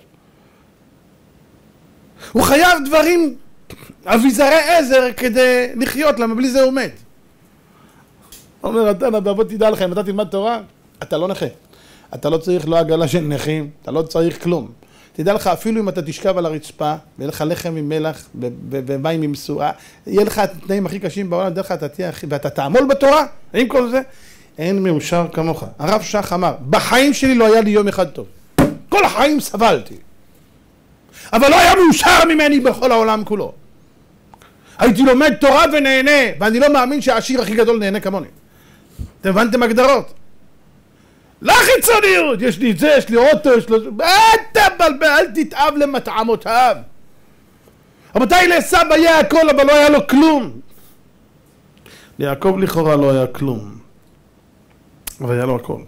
הוא חייב דברים, אביזרי עזר כדי לחיות, למה בלי זה הוא מת. אומר התנא באבות, תדע לך, אם אתה תלמד תורה, אתה לא נכה. אתה לא צריך לא עגלה של נכים, אתה לא צריך כלום. תדע לך, אפילו אם אתה תשכב על הרצפה, ויהיה לך לחם עם מלח, ומים עם סועה, יהיה לך את התנאים הכי קשים בעולם, תדע לך, אתה תהיה הכי, ואתה תעמול בתורה, עם כל זה, אין מאושר כמוך. הרב שך אמר, בחיים שלי לא היה לי יום אחד טוב. כל החיים סבלתי. אבל לא היה מאושר ממני בכל העולם כולו. הייתי לומד תורה ונהנה, ואני לא מאמין שהעשיר הכי גדול נהנה כמוני. אתם הבנתם הגדרות? לא חיצוניות, יש לי את זה, יש לי אוטו, יש לי... אל תבלבל, אל תתאב למטעמותיו. רבותיי, לעשו היה הכל, אבל לא היה לו כלום. ליעקב לכאורה לא היה כלום, אבל היה לו הכל.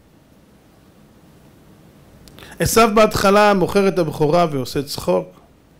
עשו בהתחלה מוכר את הבכורה ועושה צחוק.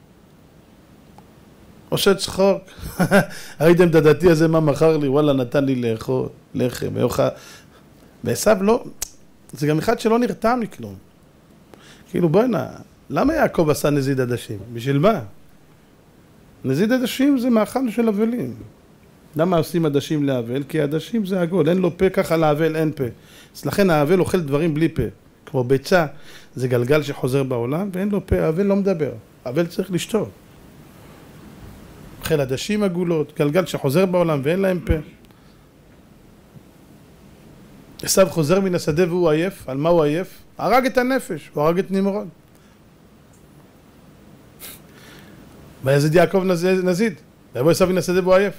עושה צחוק. ראיתם את הדתי הזה מה מכר לי? וואלה, נתן לי לאכול, לחם, ויוכל. ועשו לא... זה גם אחד שלא נרתע מכלום. כאילו בואי נה, למה יעקב עשה נזיד עדשים? בשביל מה? נזיד עדשים זה מאכל של אבלים. למה עושים עדשים לאבל? כי עדשים זה עגול, אין לו פה, ככה לאבל אין פה. אז לכן האבל אוכל דברים בלי פה. כמו ביצה, זה גלגל שחוזר בעולם, ואין לו פה, האבל לא מדבר. האבל צריך לשתות. אוכל עדשים עגולות, גלגל שחוזר בעולם ואין להם פה. עשיו חוזר מן השדה והוא עייף. על מה הוא עייף? הרג את הנפש, הוא הרג את נמרוד. ויזיד יעקב נזיד, ויבוא עשיו מן השדה והוא עייף.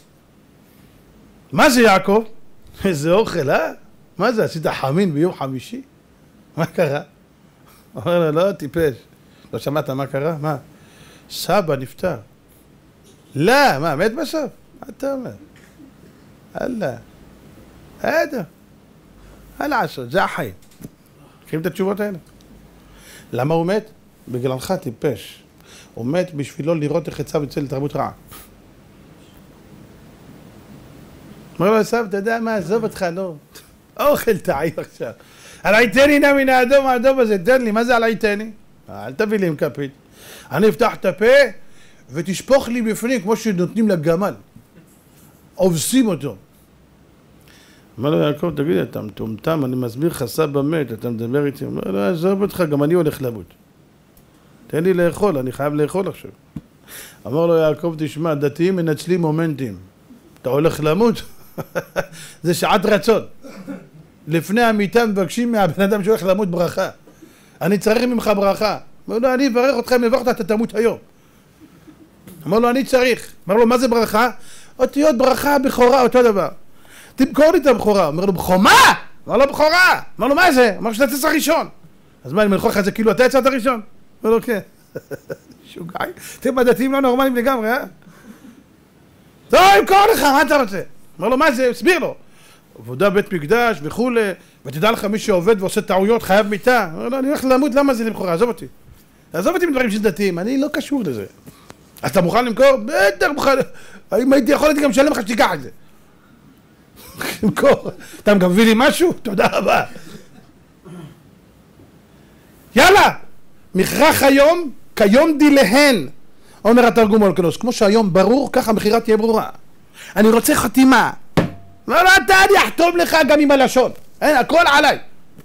מה זה יעקב? איזה אוכל, אה? מה זה, עשית חמין ביום חמישי? מה קרה? אומר לו, לא, טיפש. לא שמעת מה קרה? מה? סבא נפטר. לא, מה, מת בסוף? מה אתה אומר? אללה. עדה. מה לעשות, זה החיים. מכירים את התשובות האלה? למה הוא מת? בגללך טיפש. הוא מת בשבילו לראות איך עשיו יוצא לתרבות רעה. אומר לו עשיו, אתה יודע מה, עזוב אותך, לא. אוכל טעי עכשיו. הלעיתני נא מן האדום, האדום הזה, תן לי, מה זה הלעיתני? אל תביא לי עם כפית. אני אפתח את הפה ותשפוך לי בפנים כמו שנותנים לגמל. עובסים אותו. אמר לו יעקב, תגיד, אתה מטומטם, אני מסביר לך סבא מת, אתה מדבר איתי. אומר לו, עזוב אותך, גם אני הולך למות. תן לי לאכול, אני חייב לאכול עכשיו. אמר לו יעקב, תשמע, דתיים מנצלים מומנטים. אתה הולך למות? זה שעת רצון. לפני המיטה מבקשים מהבן אדם שהולך למות ברכה. אני צריך ממך ברכה. אמר לו, אני אברך אותך, אם אברך אותך, אתה תמות היום. אמר לו, אני צריך. אמר לו, מה זה ברכה? אותיות ברכה, בכורה, אותו דבר. תמכור לי את הבכורה. אומר לו, בחומה? אמר לו, בכורה. אמר לו, מה זה? אמר שאתה תצא ראשון. אז מה, אני מלכוח לך זה כאילו אתה יצאת ראשון? אמר לו, כן. שוגעי. אתם הדתיים לא נורמליים לגמרי, אה? טוב, אמכור לך, מה אתה רוצה? אמר לו, מה זה? הסביר לו. עבודה בית מקדש וכולי, ותדע לך מי שעובד ועושה טעויות חייב מיטה. אמר לו, אני הולך למות, למה זה למכור? עזוב אותי. עזוב אותי מדברים של דתיים, אני לא קשור לזה. אז אתה מוכן למכור? בטח מוכן. אם הייתי יכול, הייתי גם משלם לך שתיקח את זה. למכור. אתה גם מביא לי משהו? תודה רבה. יאללה! מכרח היום, כיום דילהן. אומר התרגום אולקנוס, כמו שהיום ברור, ככה המכירה תהיה ברורה. אני רוצה חתימה. לא, לא, אתה, אני אחתום לך גם עם הלשון. אין, הכל עליי.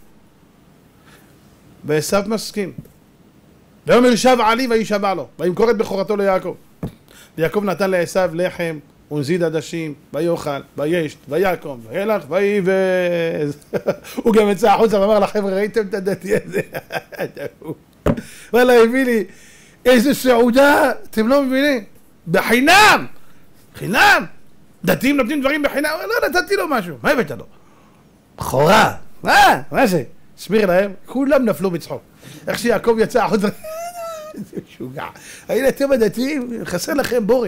ועשיו מסכים. ויאמר ישב עלי וישבע לו, וימכור את בכורתו ליעקב. ויעקב נתן לעשיו לחם ונזיד עדשים, ויאכל, וישת, ויקום, וילך, ויבז. הוא גם יצא החוצה ואמר לחבר'ה, ראיתם את הדתי הזה? וואלה, הביא לי איזה סעודה, אתם לא מבינים? בחינם! חינם! דתיים נותנים דברים בחינם, לא, נתתי לו משהו. מה הבאת לו? בכורה. מה? מה זה? הסביר להם, כולם נפלו בצחוק. איך שיעקב יצא החוצה, זה משוגע. הנה אתם הדתיים, חסר לכם בורג.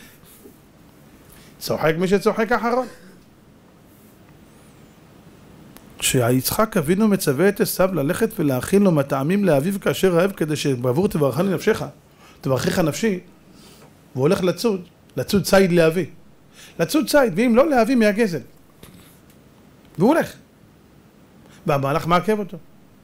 צוחק מי שצוחק אחרון. כשיצחק אבינו מצווה את עשיו ללכת ולהכין לו מטעמים לאביו כאשר רעב, כדי שבעבור תברכני נפשך, תברכך נפשי, והוא הולך לצוד, לצוד ציד לאבי. לצוד ציד, ואם לא לאבי מהגזל. והוא הולך. והמהלך מעכב אותו.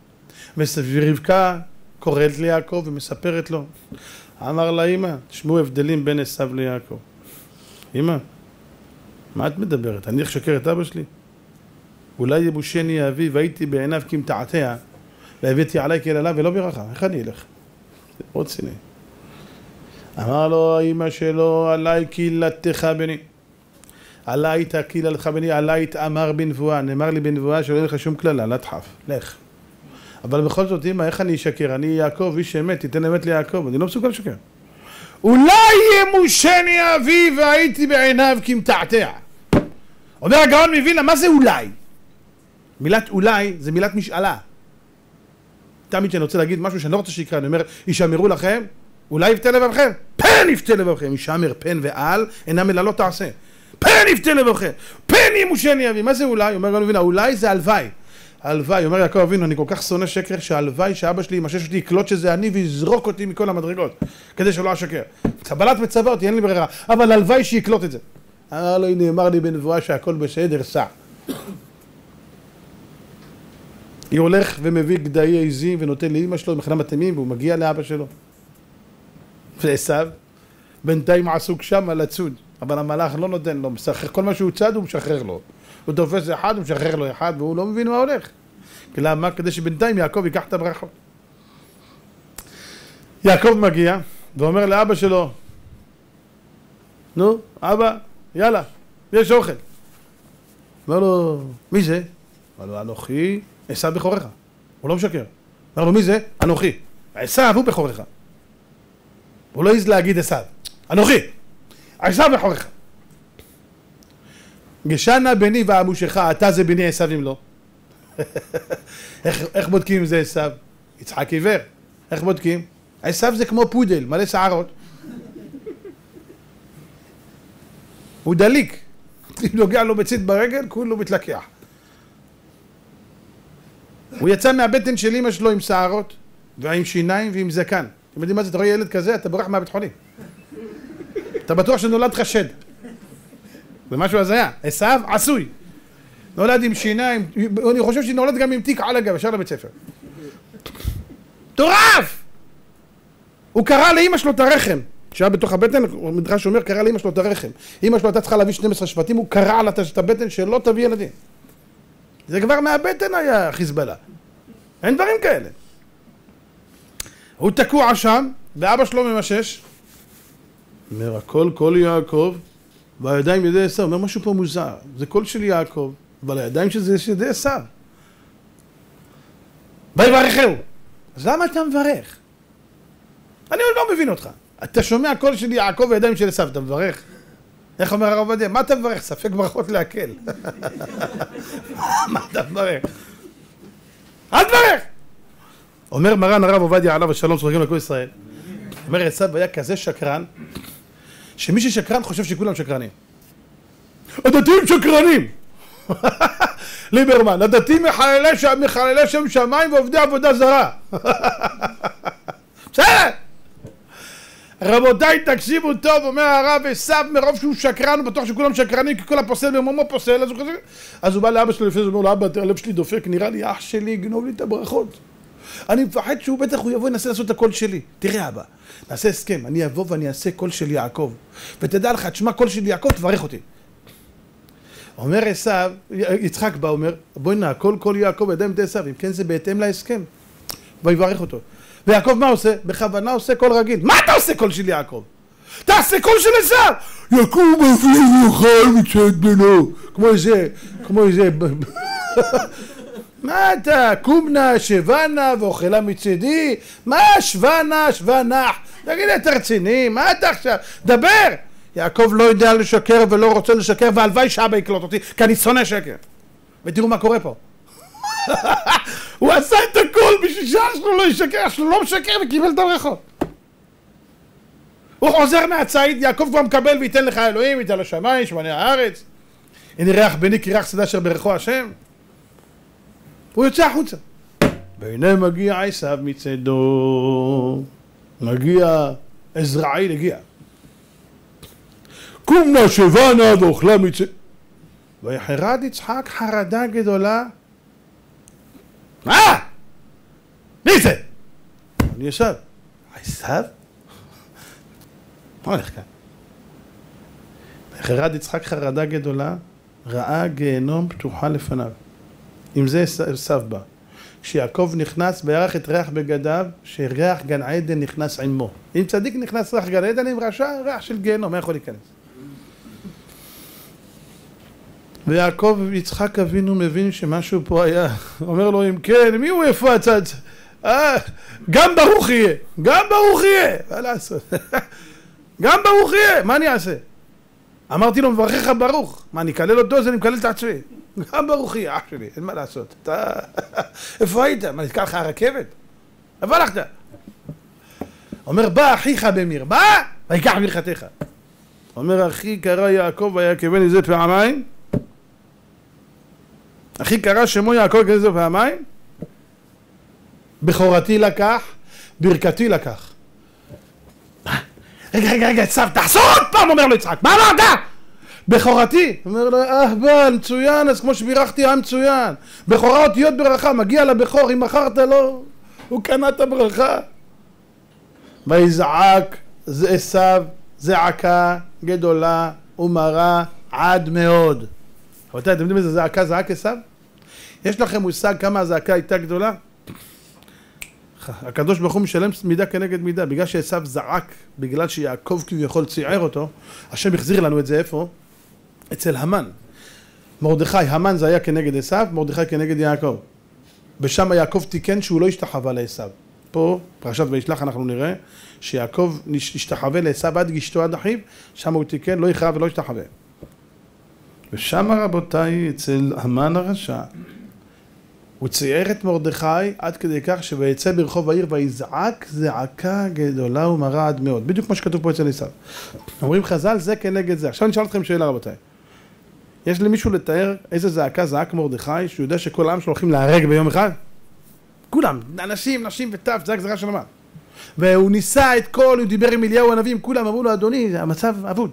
ורבקה קוראת ליעקב ומספרת לו. אמר לה, אמא, תשמעו הבדלים בין עשיו ליעקב. אמא, מה את מדברת? אני אשקר את אבא שלי? אולי יבושני אבי והייתי בעיניו כמתעתע והבאתי עליי כללה ולא ברכה. איך אני אלך? זה מאוד סיני. אמר לו אמא שלו, עליי קהילתך בני. עליי תקהילתך בני, עליי תאמר בנבואה. נאמר לי בנבואה שלא יהיה לך שום כללה, לא תחף, לך. אבל בכל זאת, אמא, איך אני אשקר? אני יעקב, איש אמת, תיתן אמת ליעקב, אני לא מסוגל לשקר. אולי ימושני אבי והייתי בעיניו כמתעתע. אומר הגאון מווילנה, מה זה אולי? מילת אולי זה מילת משאלה. תמיד שאני רוצה להגיד משהו שאני לא רוצה שיקרה, אני אומר, ישמרו לכם, אולי יפתה לבבכם, פן יפתה לבבכם, ישמר פן ועל, אינם אלא לא תעשה. פן יפתה לבבכם, פן ימושני אבי. מה זה אולי? אומר הגאון מווילנה, אולי זה הלוואי. הלוואי, אומר יעקב אבינו, אני כל כך שונא שקר שהלוואי שאבא שלי ימשש אותי, יקלוט שזה אני ויזרוק אותי מכל המדרגות, כדי שלא אשקר. קבלת מצווה אותי, אין לי ברירה, אבל הלוואי שיקלוט את זה. אמר לו, נאמר לי בנבואה שהכל בסדר, סע. היא הולך ומביא גדאי עזים ונותן לאמא שלו מכנה מתאימים, והוא מגיע לאבא שלו. ועשיו, בינתיים עסוק שם על הצוד, אבל המלאך לא נותן לו, משחרר, כל מה שהוא צד הוא משחרר לו. הוא תופס אחד, הוא משחרר לו אחד, והוא לא מבין מה הולך. למה? כדי שבינתיים יעקב ייקח את הברכות. יעקב מגיע, ואומר לאבא שלו, נו, אבא, יאללה, יש אוכל. אומר לו, מי זה? אבל אנוכי עשיו בכורך. הוא לא משקר. אומר לו, מי זה? אנוכי. עשיו הוא בכורך. הוא לא העז להגיד עשיו. אנוכי. עשיו בכורך. גשנה בני ואמושך, אתה זה בני עשיו אם לא. איך, איך בודקים אם זה עשיו? יצחק עיוור. איך בודקים? עשיו זה כמו פודל, מלא שערות. הוא דליק. אם נוגע לו בצית ברגל, כולו מתלקח. הוא יצא מהבטן של אמא שלו עם שערות, ועם שיניים ועם זקן. אתם יודעים מה זה? אתה רואה ילד כזה, אתה בורח מהבית חולים. אתה בטוח שנולד לך שד. זה משהו הזיה. עשיו עשוי. נולד עם שיניים, אני חושב שנולד גם עם תיק על הגב, ישר לבית ספר. טורף! הוא קרא לאמא שלו את הרחם. שהיה בתוך הבטן, המדרש אומר, קרא לאמא שלו את הרחם. אמא שלו הייתה צריכה להביא שנים עשר שבטים, הוא קרא לה את הבטן שלא תביא ילדים. זה כבר מהבטן היה חיזבאללה. אין דברים כאלה. הוא תקוע שם, ואבא שלו ממשש. אומר, הכל קול יעקב, והידיים ידי עשיו. אומר משהו פה מוזר. זה קול של יעקב, אבל הידיים שזה ידי עשיו. ויברכהו. אז למה אתה מברך? אני עוד לא מבין אותך. אתה שומע קול של יעקב וידיים של עשיו, אתה מברך? איך אומר הרב עובדיה? מה אתה מברך? ספק ברכות להקל. מה אתה מברך? אל תברך! אומר מרן הרב עובדיה עליו השלום, צוחקים לכל ישראל. אומר עשיו היה כזה שקרן, שמי ששקרן חושב שכולם שקרנים. הדתיים שקרנים! ליברמן, הדתיים מחללי שם שמיים ועובדי עבודה זרה. בסדר! רבותיי, תקשיבו טוב, אומר הרב עשיו מרוב שהוא שקרן, הוא בטוח שכולם שקרנים, כי כל הפוסל במומו פוסל, אז הוא כזה... אז הוא בא לאבא שלו לפני זה, הוא אומר לו, אבא, הלב שלי דופק, נראה לי אח שלי, גנוב לי את הברכות. אני מפחד שהוא בטח הוא יבוא ינסה לעשות את הקול שלי. תראה אבא, נעשה הסכם, אני אבוא ואני אעשה קול של יעקב. ותדע לך, תשמע קול של יעקב, תברך אותי. אומר עשיו, יצחק בא, אומר, בואי נע, קול קול יעקב, ידיים די עשיו, אם כן זה בהתאם להסכם. ויברך אותו. ויעקב מה עושה? בכוונה עושה קול רגיל. מה אתה עושה קול של יעקב? תעשה קול של עשיו! יעקב מביא ויאכל מצד בנו. כמו איזה, כמו איזה... מה אתה? קומנה, שבנה ואוכלה מצדי? מה שבנה, שבנה? תגיד, אתה רציני? מה אתה עכשיו? דבר! יעקב לא יודע לשקר ולא רוצה לשקר, והלוואי שאבא יקלוט אותי, כי אני שונא שקר. ותראו מה קורה פה. הוא עשה את הכל בשביל שאח שלו לא ישקר, אח שלו לא משקר וקיבל את הברכות. הוא חוזר מהציד, יעקב כבר מקבל וייתן לך אלוהים, ייתן לשמיים, שמני הארץ. הנה ריח בני כריח שדה אשר ברכו השם. הוא יוצא החוצה. והנה מגיע עשיו מצדו. מגיע, עזרעיל הגיע. קומנה שבנה ואוכלה מצד. ויחרד יצחק חרדה גדולה. מה? מי זה? אני ישב. עשיו? מה הולך כאן? ויחרד יצחק חרדה גדולה, ראה גיהנום פתוחה לפניו. עם זה עשיו בא. כשיעקב נכנס וירח את ריח בגדיו, שריח גן עדן נכנס עמו. אם צדיק נכנס ריח גן עדן, עם רשע ריח של גיהנום, מה יכול להיכנס? ויעקב יצחק אבינו מבין שמשהו פה היה. אומר לו, אם כן, מי הוא איפה הצד? אה, גם ברוך יהיה, גם ברוך יהיה. מה לעשות? גם ברוך יהיה, מה אני אעשה? אמרתי לו, מברכך ברוך. מה, אני אקלל אותו, אז אני מקלל את עצמי. גם ברוך יהיה, אח שלי, אין מה לעשות. אתה... איפה היית? מה, נתקע לך הרכבת? איפה הלכת? אומר, בא אחיך במיר, בא, ויקח מלכתך. אומר, אחי קרא יעקב ויקבני זה פעמיים. אחי קרא שמו יעקב ויקבני זה פעמיים. בכורתי לקח, ברכתי לקח. רגע, רגע, רגע, צו, תחזור עוד פעם, אומר לו יצחק. מה אמרת? בכורתי. אומר לו, אה, בא, מצוין, אז כמו שבירכתי, היה מצוין. בכורה אותיות ברכה, מגיע לבכור, אם מכרת לו, הוא קנה את הברכה. ויזעק, זה עשיו, זעקה גדולה ומרה עד מאוד. רבותיי, אתם יודעים איזה זעקה זעק עשיו? יש לכם מושג כמה הזעקה הייתה גדולה? הקדוש ברוך הוא משלם מידה כנגד מידה. בגלל שעשיו זעק, בגלל שיעקב כביכול ציער אותו, השם החזיר לנו את זה איפה? אצל המן. מרדכי, המן זה היה כנגד עשיו, מרדכי כנגד יעקב. ושם יעקב תיקן שהוא לא השתחווה לעשיו. פה, פרשת וישלח, אנחנו נראה שיעקב השתחווה לעשיו עד גשתו עד אחיו, שם הוא תיקן, לא יכרע ולא השתחווה. ושם רבותיי, אצל המן הרשע, הוא צייר את מרדכי עד כדי כך שיצא ברחוב העיר ויזעק זעקה גדולה ומרה עד מאוד. בדיוק כמו שכתוב פה אצל עשיו. אומרים חז"ל, זה כנגד זה. עכשיו אני אשאל אתכם שאלה רבותיי. יש למישהו לתאר איזה זעקה זעק מרדכי, שהוא יודע שכל העם שלו הולכים להרג ביום אחד? כולם, אנשים, נשים וטף, זה הגזרה של המן. והוא ניסה את כל, הוא דיבר עם אליהו הנביא, כולם אמרו לו, אדוני, המצב אבוד.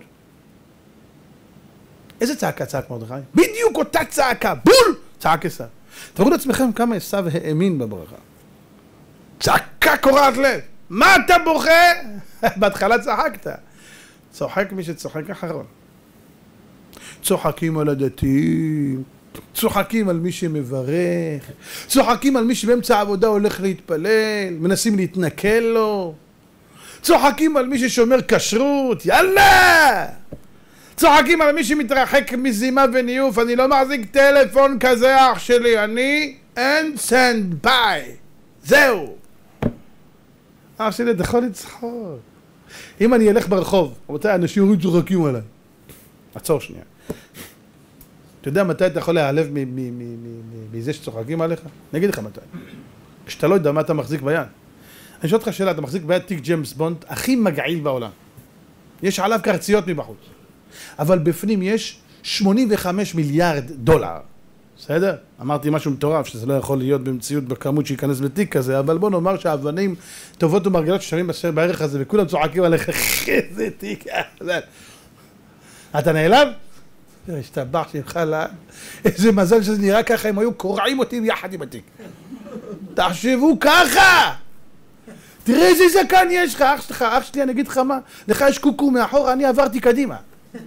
איזה צעקה צעק מרדכי? בדיוק אותה צעקה, בול! צעק עשיו. תראו לעצמכם כמה עשיו האמין בברכה. צעקה קורעת לב. מה אתה בוכה? בהתחלה צחקת. צוחק מי שצוחק אחרון. צוחקים על הדתיים, צוחקים על מי שמברך, צוחקים על מי שבאמצע העבודה הולך להתפלל, מנסים להתנכל לו, צוחקים על מי ששומר כשרות, יאללה! צוחקים על מי שמתרחק מזימה וניוף, אני לא מחזיק טלפון כזה אח שלי, אני אין סנד ביי, זהו. אח שלי, אתה יכול לצחוק. אם אני אלך ברחוב, רבותיי, אנשים אומרים צוחקים עליי. עצור שנייה. אתה יודע מתי אתה יכול להיעלב מזה שצוחקים עליך? אני אגיד לך מתי. כשאתה לא יודע מה אתה מחזיק ביד. אני שואל אותך שאלה, אתה מחזיק ביד תיק ג'יימס בונד הכי מגעיל בעולם. יש עליו קרציות מבחוץ. אבל בפנים יש שמונים וחמישה מיליארד דולר. בסדר? אמרתי משהו מטורף, שזה לא יכול להיות במציאות בכמות שייכנס בתיק כזה, אבל בוא נאמר שהאבנים טובות ומרגלות ששמים בערך הזה, וכולם צוחקים עליך, איזה תיק, אתה נעלב? השתבח שלך לה, איזה מזל שזה נראה ככה, הם היו קורעים אותי יחד עם התיק. תחשבו ככה! תראה איזה זקן יש לך, אח שלך, אח שלי, אני אגיד לך מה, לך יש קוקו מאחור, אני עברתי קדימה.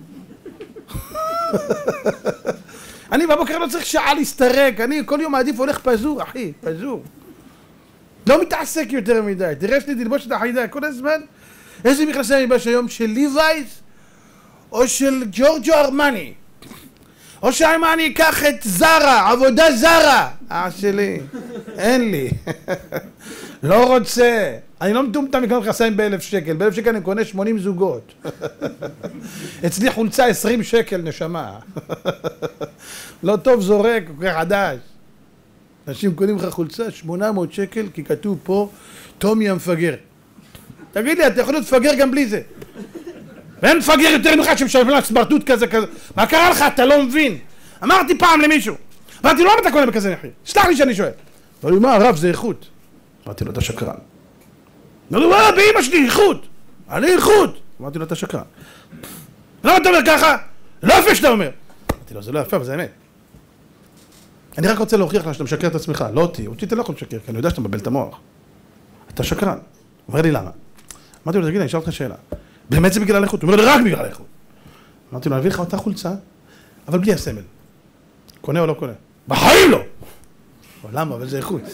אני בבוקר לא צריך שעה להסתרק, אני כל יום מעדיף הולך פזור, אחי, פזור. לא מתעסק יותר מדי, תראה שלי תלבוש את החידה כל הזמן. איזה מכנסי אני בא שהיום של ליווייס, או של ג'ורג'ו ארמני, או שאם אני אקח את זרה, עבודה זרה, אח שלי, אין לי, לא רוצה, אני לא מטומטם לקנות מכנסיים באלף שקל, באלף שקל אני קונה שמונים זוגות, אצלי חולצה עשרים שקל נשמה, לא טוב זורק, כל כך חדש, אנשים קונים לך חולצה שמונה מאות שקל כי כתוב פה טומי המפגר, תגיד לי, אתה יכול להיות מפגר גם בלי זה, ואין מפגר יותר ממך שמשלם לך סמרטוט כזה כזה. מה קרה לך? אתה לא מבין. אמרתי פעם למישהו. אמרתי לו, למה אתה קונה בכזה מחיר? סלח לי שאני שואל. אמר לי, מה הרב זה איכות? אמרתי לו, אתה שקרן. אמר לי, מה, באמא שלי איכות. אני איכות. אמרתי לו, אתה שקרן. למה אתה אומר ככה? לא יפה שאתה אומר. אמרתי לו, זה לא יפה, אבל זה אמת. אני רק רוצה להוכיח לך שאתה משקר את עצמך. לא אותי. אותי אתה לא יכול לשקר, כי אני יודע שאתה מבלבל את המוח. אתה שקרן. אומר לי, למה? אמרתי לו, תגיד, אני אשאל אותך שאלה. באמת זה בגלל איכות, הוא אומר לי רק בגלל איכות. אמרתי לו, אני אביא לך אותה חולצה, אבל בלי הסמל. קונה או לא קונה? בחיים לא! למה? אבל זה איכות.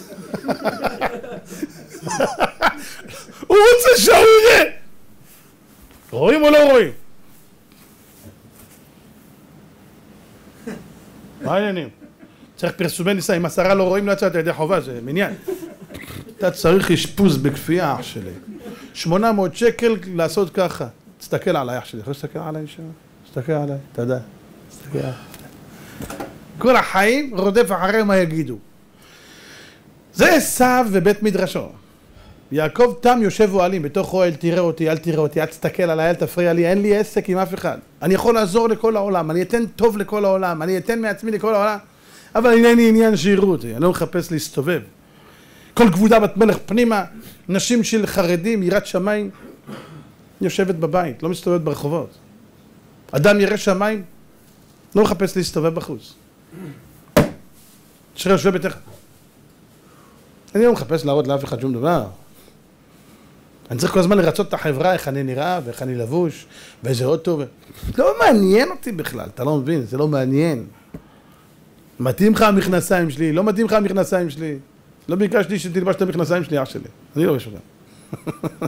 הוא רוצה שהוא יראה! רואים או לא רואים? מה העניינים? צריך פרסומי ניסה, אם עשרה לא רואים, לא יצאת ידי חובה, זה מניין. אתה צריך אשפוז בכפייה, אח שלי. שמונה מאות שקל לעשות ככה. תסתכל עליי, אח שלי. יכול להסתכל עליי שם? תסתכל עליי, אתה יודע. תסתכל עליי. כל החיים רודף אחרי מה יגידו. זה עשיו ובית מדרשו. יעקב תם יושב אוהלים, בתוך אוהל, תראה אותי, אל תראה אותי, אל תסתכל עליי, אל תפריע לי, אין לי עסק עם אף אחד. אני יכול לעזור לכל העולם, אני אתן טוב לכל העולם, אני אתן מעצמי לכל העולם, אבל אינני עניין שיראו אותי, אני לא מחפש להסתובב. כל כבודה בת מלך פנימה, נשים של חרדים, יראת שמיים, יושבת בבית, לא מסתובבת ברחובות. אדם ירא שמיים, לא מחפש להסתובב בחוץ. אשר יושב ביתך. אני לא מחפש להראות לאף אחד שום דבר. אני צריך כל הזמן לרצות את החברה, איך אני נראה, ואיך אני לבוש, ואיזה אוטו. ו... לא מעניין אותי בכלל, אתה לא מבין, זה לא מעניין. מתאים לך המכנסיים שלי, לא מתאים לך המכנסיים שלי. לא ביקשתי שתלבש את המכנסיים שלי, אח שלי. אני לא לובש אותם.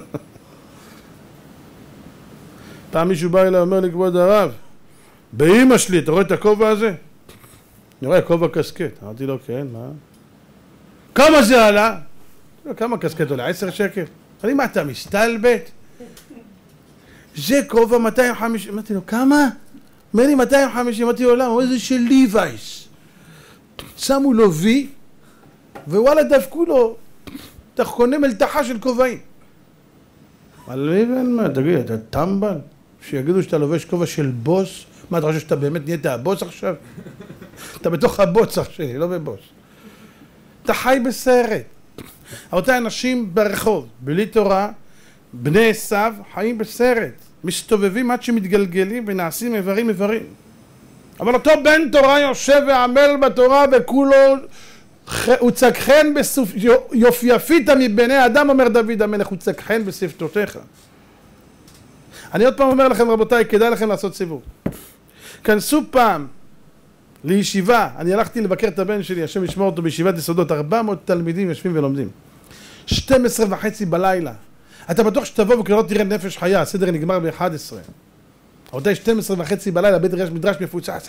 פעם מישהו בא אליי, אומר לי, כבוד הרב, באמא שלי, אתה רואה את הכובע הזה? אני רואה כובע קסקט, אמרתי לו כן, מה? כמה זה עלה? כמה קסקט עולה? עשר שקל? אני מה אתה מסתלבט? זה כובע מאתיים וחמישים, אמרתי לו כמה? אומר לי מאתיים וחמישים, אמרתי לו למה? הוא איזה של ליווייס. שמו לו וי, ווואלה דפקו לו תחכוני מלתחה של כובעים. על מי בן מה? תגיד, אתה טמבל? שיגידו שאתה לובש כובע של בוס? מה, אתה חושב שאתה באמת נהיית הבוס עכשיו? אתה בתוך הבוס עכשיו, לא בבוס. אתה חי בסרט. אותה אנשים ברחוב, בלי תורה, בני עשיו, חיים בסרט. מסתובבים עד שמתגלגלים ונעשים איברים איברים. אבל אותו בן תורה יושב ועמל בתורה וכולו הוא צג חן בסוף... יופייפית מבני אדם, אומר דוד המלך, הוא צג חן בשפתותיך. אני עוד פעם אומר לכם רבותיי, כדאי לכם לעשות סיבוב. כנסו פעם לישיבה, אני הלכתי לבקר את הבן שלי, השם ישמור אותו בישיבת יסודות, ארבע מאות תלמידים יושבים ולומדים. שתים עשרה וחצי בלילה. אתה בטוח שתבוא וכבר לא תראה נפש חיה, הסדר נגמר ב-אחת עשרה. רבותיי, שתים עשרה וחצי בלילה, בית מדרש מפוצץ.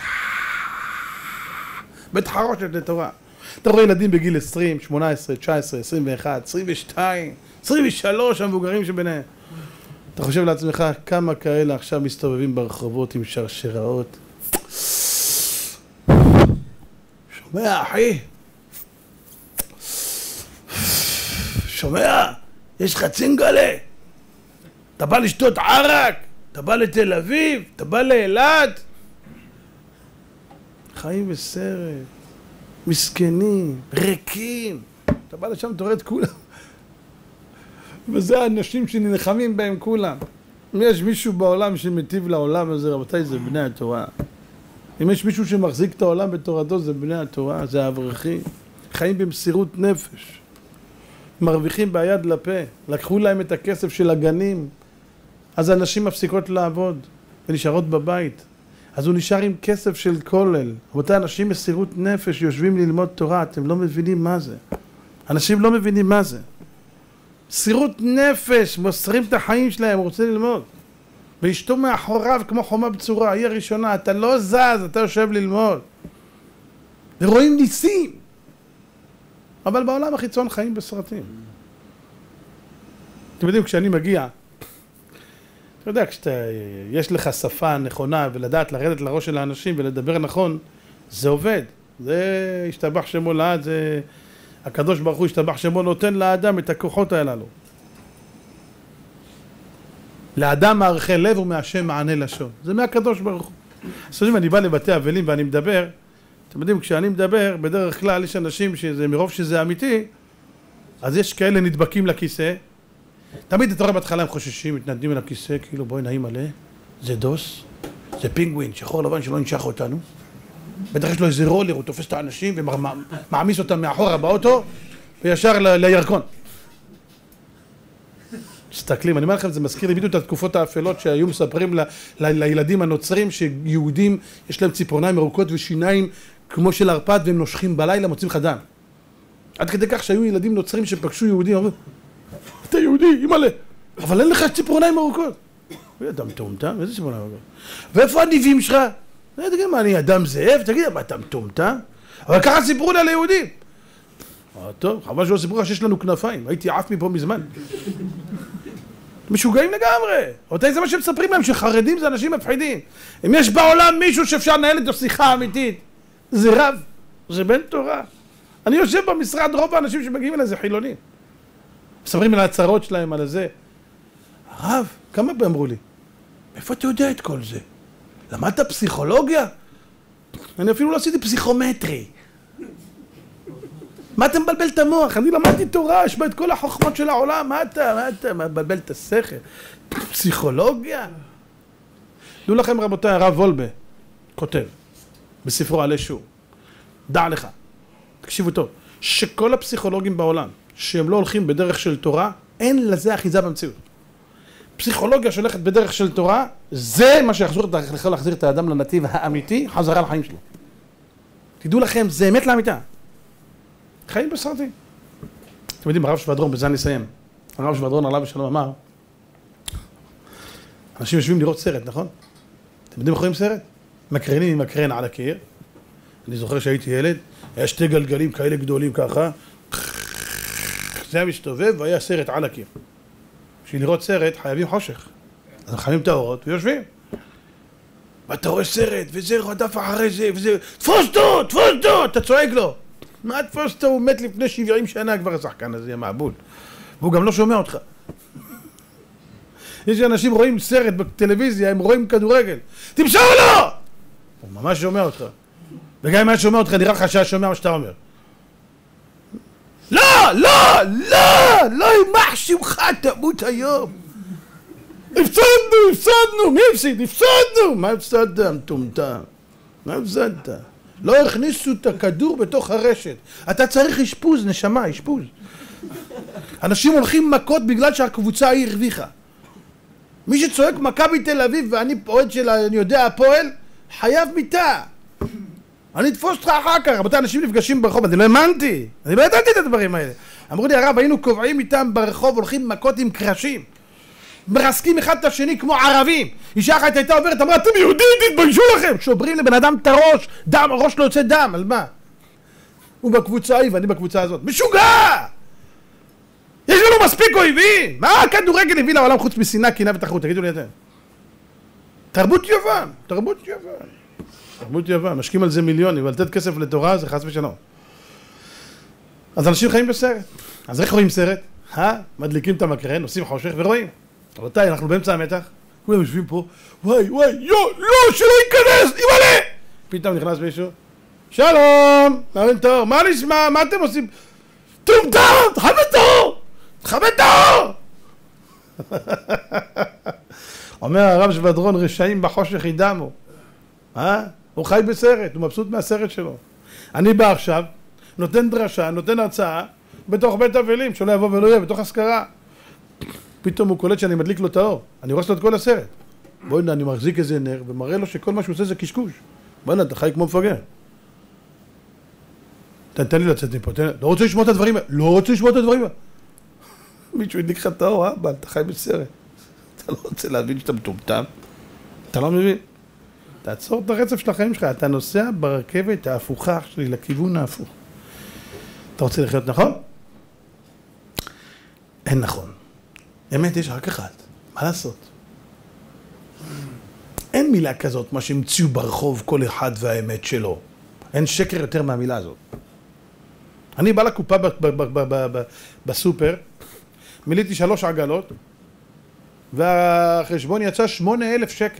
בית חרושת לתורה. אתה רואה ילדים בגיל עשרים, שמונה עשרה, תשע עשרה, עשרים ואחת, עשרים ושתיים, עשרים ושלוש, המבוגרים שביניהם. אתה חושב לעצמך, כמה כאלה עכשיו מסתובבים ברחובות עם שרשראות? שומע, אחי? שומע? יש לך צינגלה? אתה בא לשתות ערק? אתה בא לתל אביב? אתה בא לאילת? חיים בסרט. מסכנים, ריקים. אתה בא לשם, אתה רואה את כולם. וזה האנשים שנלחמים בהם כולם. אם יש מישהו בעולם שמטיב לעולם הזה, רבותיי, זה בני התורה. אם יש מישהו שמחזיק את העולם בתורתו, זה בני התורה, זה האברכים. חיים במסירות נפש. מרוויחים ביד לפה. לקחו להם את הכסף של הגנים. אז הנשים מפסיקות לעבוד ונשארות בבית. אז הוא נשאר עם כסף של כולל. רבותיי, אנשים מסירות נפש יושבים ללמוד תורה, אתם לא מבינים מה זה. אנשים לא מבינים מה זה. מסירות נפש, מוסרים את החיים שלהם, הוא רוצה ללמוד. ואשתו מאחוריו כמו חומה בצורה, היא הראשונה, אתה לא זז, אתה יושב ללמוד. ורואים ניסים. אבל בעולם החיצון חיים בסרטים. אתם יודעים, כשאני מגיע, אתה יודע, כשיש לך שפה נכונה ולדעת לרדת לראש של האנשים ולדבר נכון, זה עובד. זה השתבח שמו לעד, זה... הקדוש ברוך הוא השתבח שמו נותן לאדם את הכוחות הללו. לאדם מערכי לב ומהשם מענה לשון. זה מהקדוש ברוך הוא. אז אם אני בא לבתי אבלים ואני מדבר, אתם יודעים, כשאני מדבר, בדרך כלל יש אנשים שזה, מרוב שזה אמיתי, אז יש כאלה נדבקים לכיסא. תמיד אתה רואה בהתחלה הם חוששים, מתנדדים אל הכיסא, כאילו בואי נעים מלא, זה דוס, זה פינגווין, שחור לבן שלא ננשך אותנו. בטח יש לו איזה רולר, הוא תופס את האנשים ומעמיס אותם מאחורה באוטו, וישר לירקון. מסתכלים, אני אומר לכם, זה מזכיר לי בדיוק את התקופות האפלות שהיו מספרים ל, ל, לילדים הנוצרים שיהודים יש להם ציפורניים ארוכות ושיניים כמו של ערפד והם נושכים בלילה, מוצאים לך דם. עד כדי כך שהיו ילדים נוצרים שפגשו יהודים, אמרו, אתה יהודי, אימא'לה, אבל אין לך ציפורניים ארוכות. אתה מטומטם? איזה ציפורניים ארוכות? ואיפה הניבים שלך? תגיד, מה, אני אדם זאב? תגיד, מה, אתה מטומטם? אבל ככה סיפרו לי על היהודים. טוב, חבל שלא סיפרו לך שיש לנו כנפיים, הייתי עף מפה מזמן. משוגעים לגמרי. אותי זה מה שמספרים להם, שחרדים זה אנשים מפחידים. אם יש בעולם מישהו שאפשר לנהל איתו שיחה אמיתית, זה רב, זה בן תורה. אני יושב במשרד, רוב האנשים שמגיעים אליי זה חילונים. מספרים על ההצהרות שלהם, על זה. הרב, כמה פעמים אמרו לי, איפה אתה יודע את כל זה? למדת פסיכולוגיה? אני אפילו לא עשיתי פסיכומטרי. מה אתה מבלבל את המוח? אני למדתי תורה, יש בה את כל החוכמות של העולם, מה אתה, מה אתה, מבלבל את השכל? פסיכולוגיה? דעו לכם רבותיי, הרב וולבה כותב בספרו עלי שור, דע לך, תקשיבו טוב, שכל הפסיכולוגים בעולם, שהם לא הולכים בדרך של תורה, אין לזה אחיזה במציאות. פסיכולוגיה שהולכת בדרך של תורה, זה מה שיחזור להחזיר את האדם לנתיב האמיתי, חזרה לחיים שלו. תדעו לכם, זה אמת לאמיתה. חיים בסרטים. אתם יודעים, הרב שבדרון, בזה אני אסיים. הרב שבדרון עליו ושלום אמר, אנשים יושבים לראות סרט, נכון? אתם יודעים איך רואים סרט? מקרנים עם מקרן על הקיר, אני זוכר שהייתי ילד, היה שתי גלגלים כאלה גדולים ככה, זה היה מסתובב והיה סרט על הקיר. בשביל לראות סרט חייבים חושך. אז חייבים את האורות ויושבים. ואתה רואה סרט, וזה רדף אחרי זה, וזה... תפוס אותו! תפוס אותו! אתה צועק לו. מה תפוס אותו? הוא מת לפני שבעים שנה כבר השחקן הזה, המעבוד. והוא גם לא שומע אותך. יש אנשים רואים סרט בטלוויזיה, הם רואים כדורגל. תמשור לו! הוא ממש שומע אותך. וגם אם היה שומע אותך, נראה לך שהיה שומע מה שאתה אומר. לא! לא! לא! לא ימח שמך תמות היום! הפסדנו! הפסדנו! מי הפסיד? הפסדנו! מה הפסדת? מטומטם. מה הפסדת? לא הכניסו את הכדור בתוך הרשת. אתה צריך אשפוז, נשמה, אשפוז. אנשים הולכים מכות בגלל שהקבוצה היא הרוויחה. מי שצועק מכבי תל אביב ואני אוהד של, אני יודע, הפועל, חייב מיטה. אני אתפוס אותך אחר כך. רבותי, אנשים נפגשים ברחוב, אני לא האמנתי. אני לא ידעתי את הדברים האלה. אמרו לי, הרב, היינו קובעים איתם ברחוב, הולכים מכות עם קרשים. מרסקים אחד את השני כמו ערבים. אישה אחת הייתה עוברת, אמרה, אתם יהודים, תתביישו לכם. שוברים לבן אדם את הראש, דם, הראש לא יוצא דם, על מה? הוא בקבוצה ההיא ואני בקבוצה הזאת. משוגע! יש לנו מספיק אויבים! מה הכדורגל הביא לעולם חוץ משנאה, קנאה ותחרות? תגידו לי אתם. תרבות יוון, תרבות יוון. תרבות יוון, משקיעים על זה מיליונים, אבל לתת כסף לתורה זה חס ושלום. אז אנשים חיים בסרט. אז איך רואים סרט? אה? מדליקים את המקרן, עושים חושך ורואים. רבותיי, אנחנו באמצע המתח, כולם יושבים פה, וואי וואי, יו, לא, שלא ייכנס, אימא'לה! פתאום נכנס מישהו, שלום, נראים טהור, מה נשמע, מה אתם עושים? טומטם, תחבד טהור! תחבד טהור! אומר הרב שבדרון, רשעים בחושך ידמו. אה? הוא חי בסרט, הוא מבסוט מהסרט שלו. אני בא עכשיו, נותן דרשה, נותן הרצאה, בתוך בית אבלים, שלא יבוא ולא יהיה, בתוך השכרה. פתאום הוא קולט שאני מדליק לו את האור. אני הורס לו את כל הסרט. בואי נה, אני מחזיק איזה נר, ומראה לו שכל מה שהוא עושה זה קשקוש. בואי נה, אתה חי כמו מפגר. תן, תן לי לצאת מפה, תן לי. לא רוצה לשמוע את הדברים האלה. לא רוצה לשמוע את הדברים האלה. מישהו הדליק לך את האור, אבא, אתה חי בסרט. אתה לא רוצה להבין שאתה מטומטם. אתה לא מבין. תעצור את הרצף של החיים שלך. אתה נוסע ברכבת ההפוכה שלי לכיוון ההפוך. אתה רוצה לחיות נכון? אין נכון. אמת יש רק אחד. מה לעשות? אין מילה כזאת, מה שהמציאו ברחוב כל אחד והאמת שלו. אין שקר יותר מהמילה הזאת. אני בא לקופה בסופר, מיליתי שלוש עגלות, והחשבון יצא שמונה אלף שקל.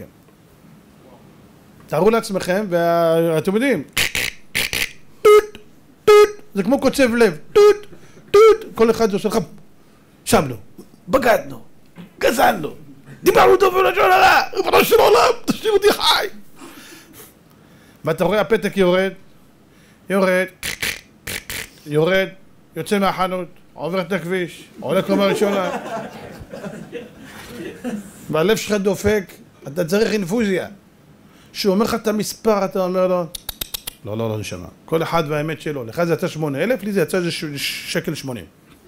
תארו לעצמכם, ואתם יודעים, טוט, טוט, זה כמו קוצב לב, טוט, טוט, כל אחד זה עושה לך, שבנו, בגדנו, גזלנו, דיברנו טוב ולשון הרע, ריבונו של עולם, תשאיר אותי חי. ואתה רואה הפתק יורד, יורד, יורד, יוצא מהחנות, עובר את הכביש, עולה קומה ראשונה, והלב שלך דופק, אתה צריך אינפוזיה. שהוא אומר לך את המספר, אתה אומר לו, לא, לא, לא נשמע. כל אחד והאמת שלו. לך זה יצא שמונה אלף, לי זה יצא איזה שקל שמונים.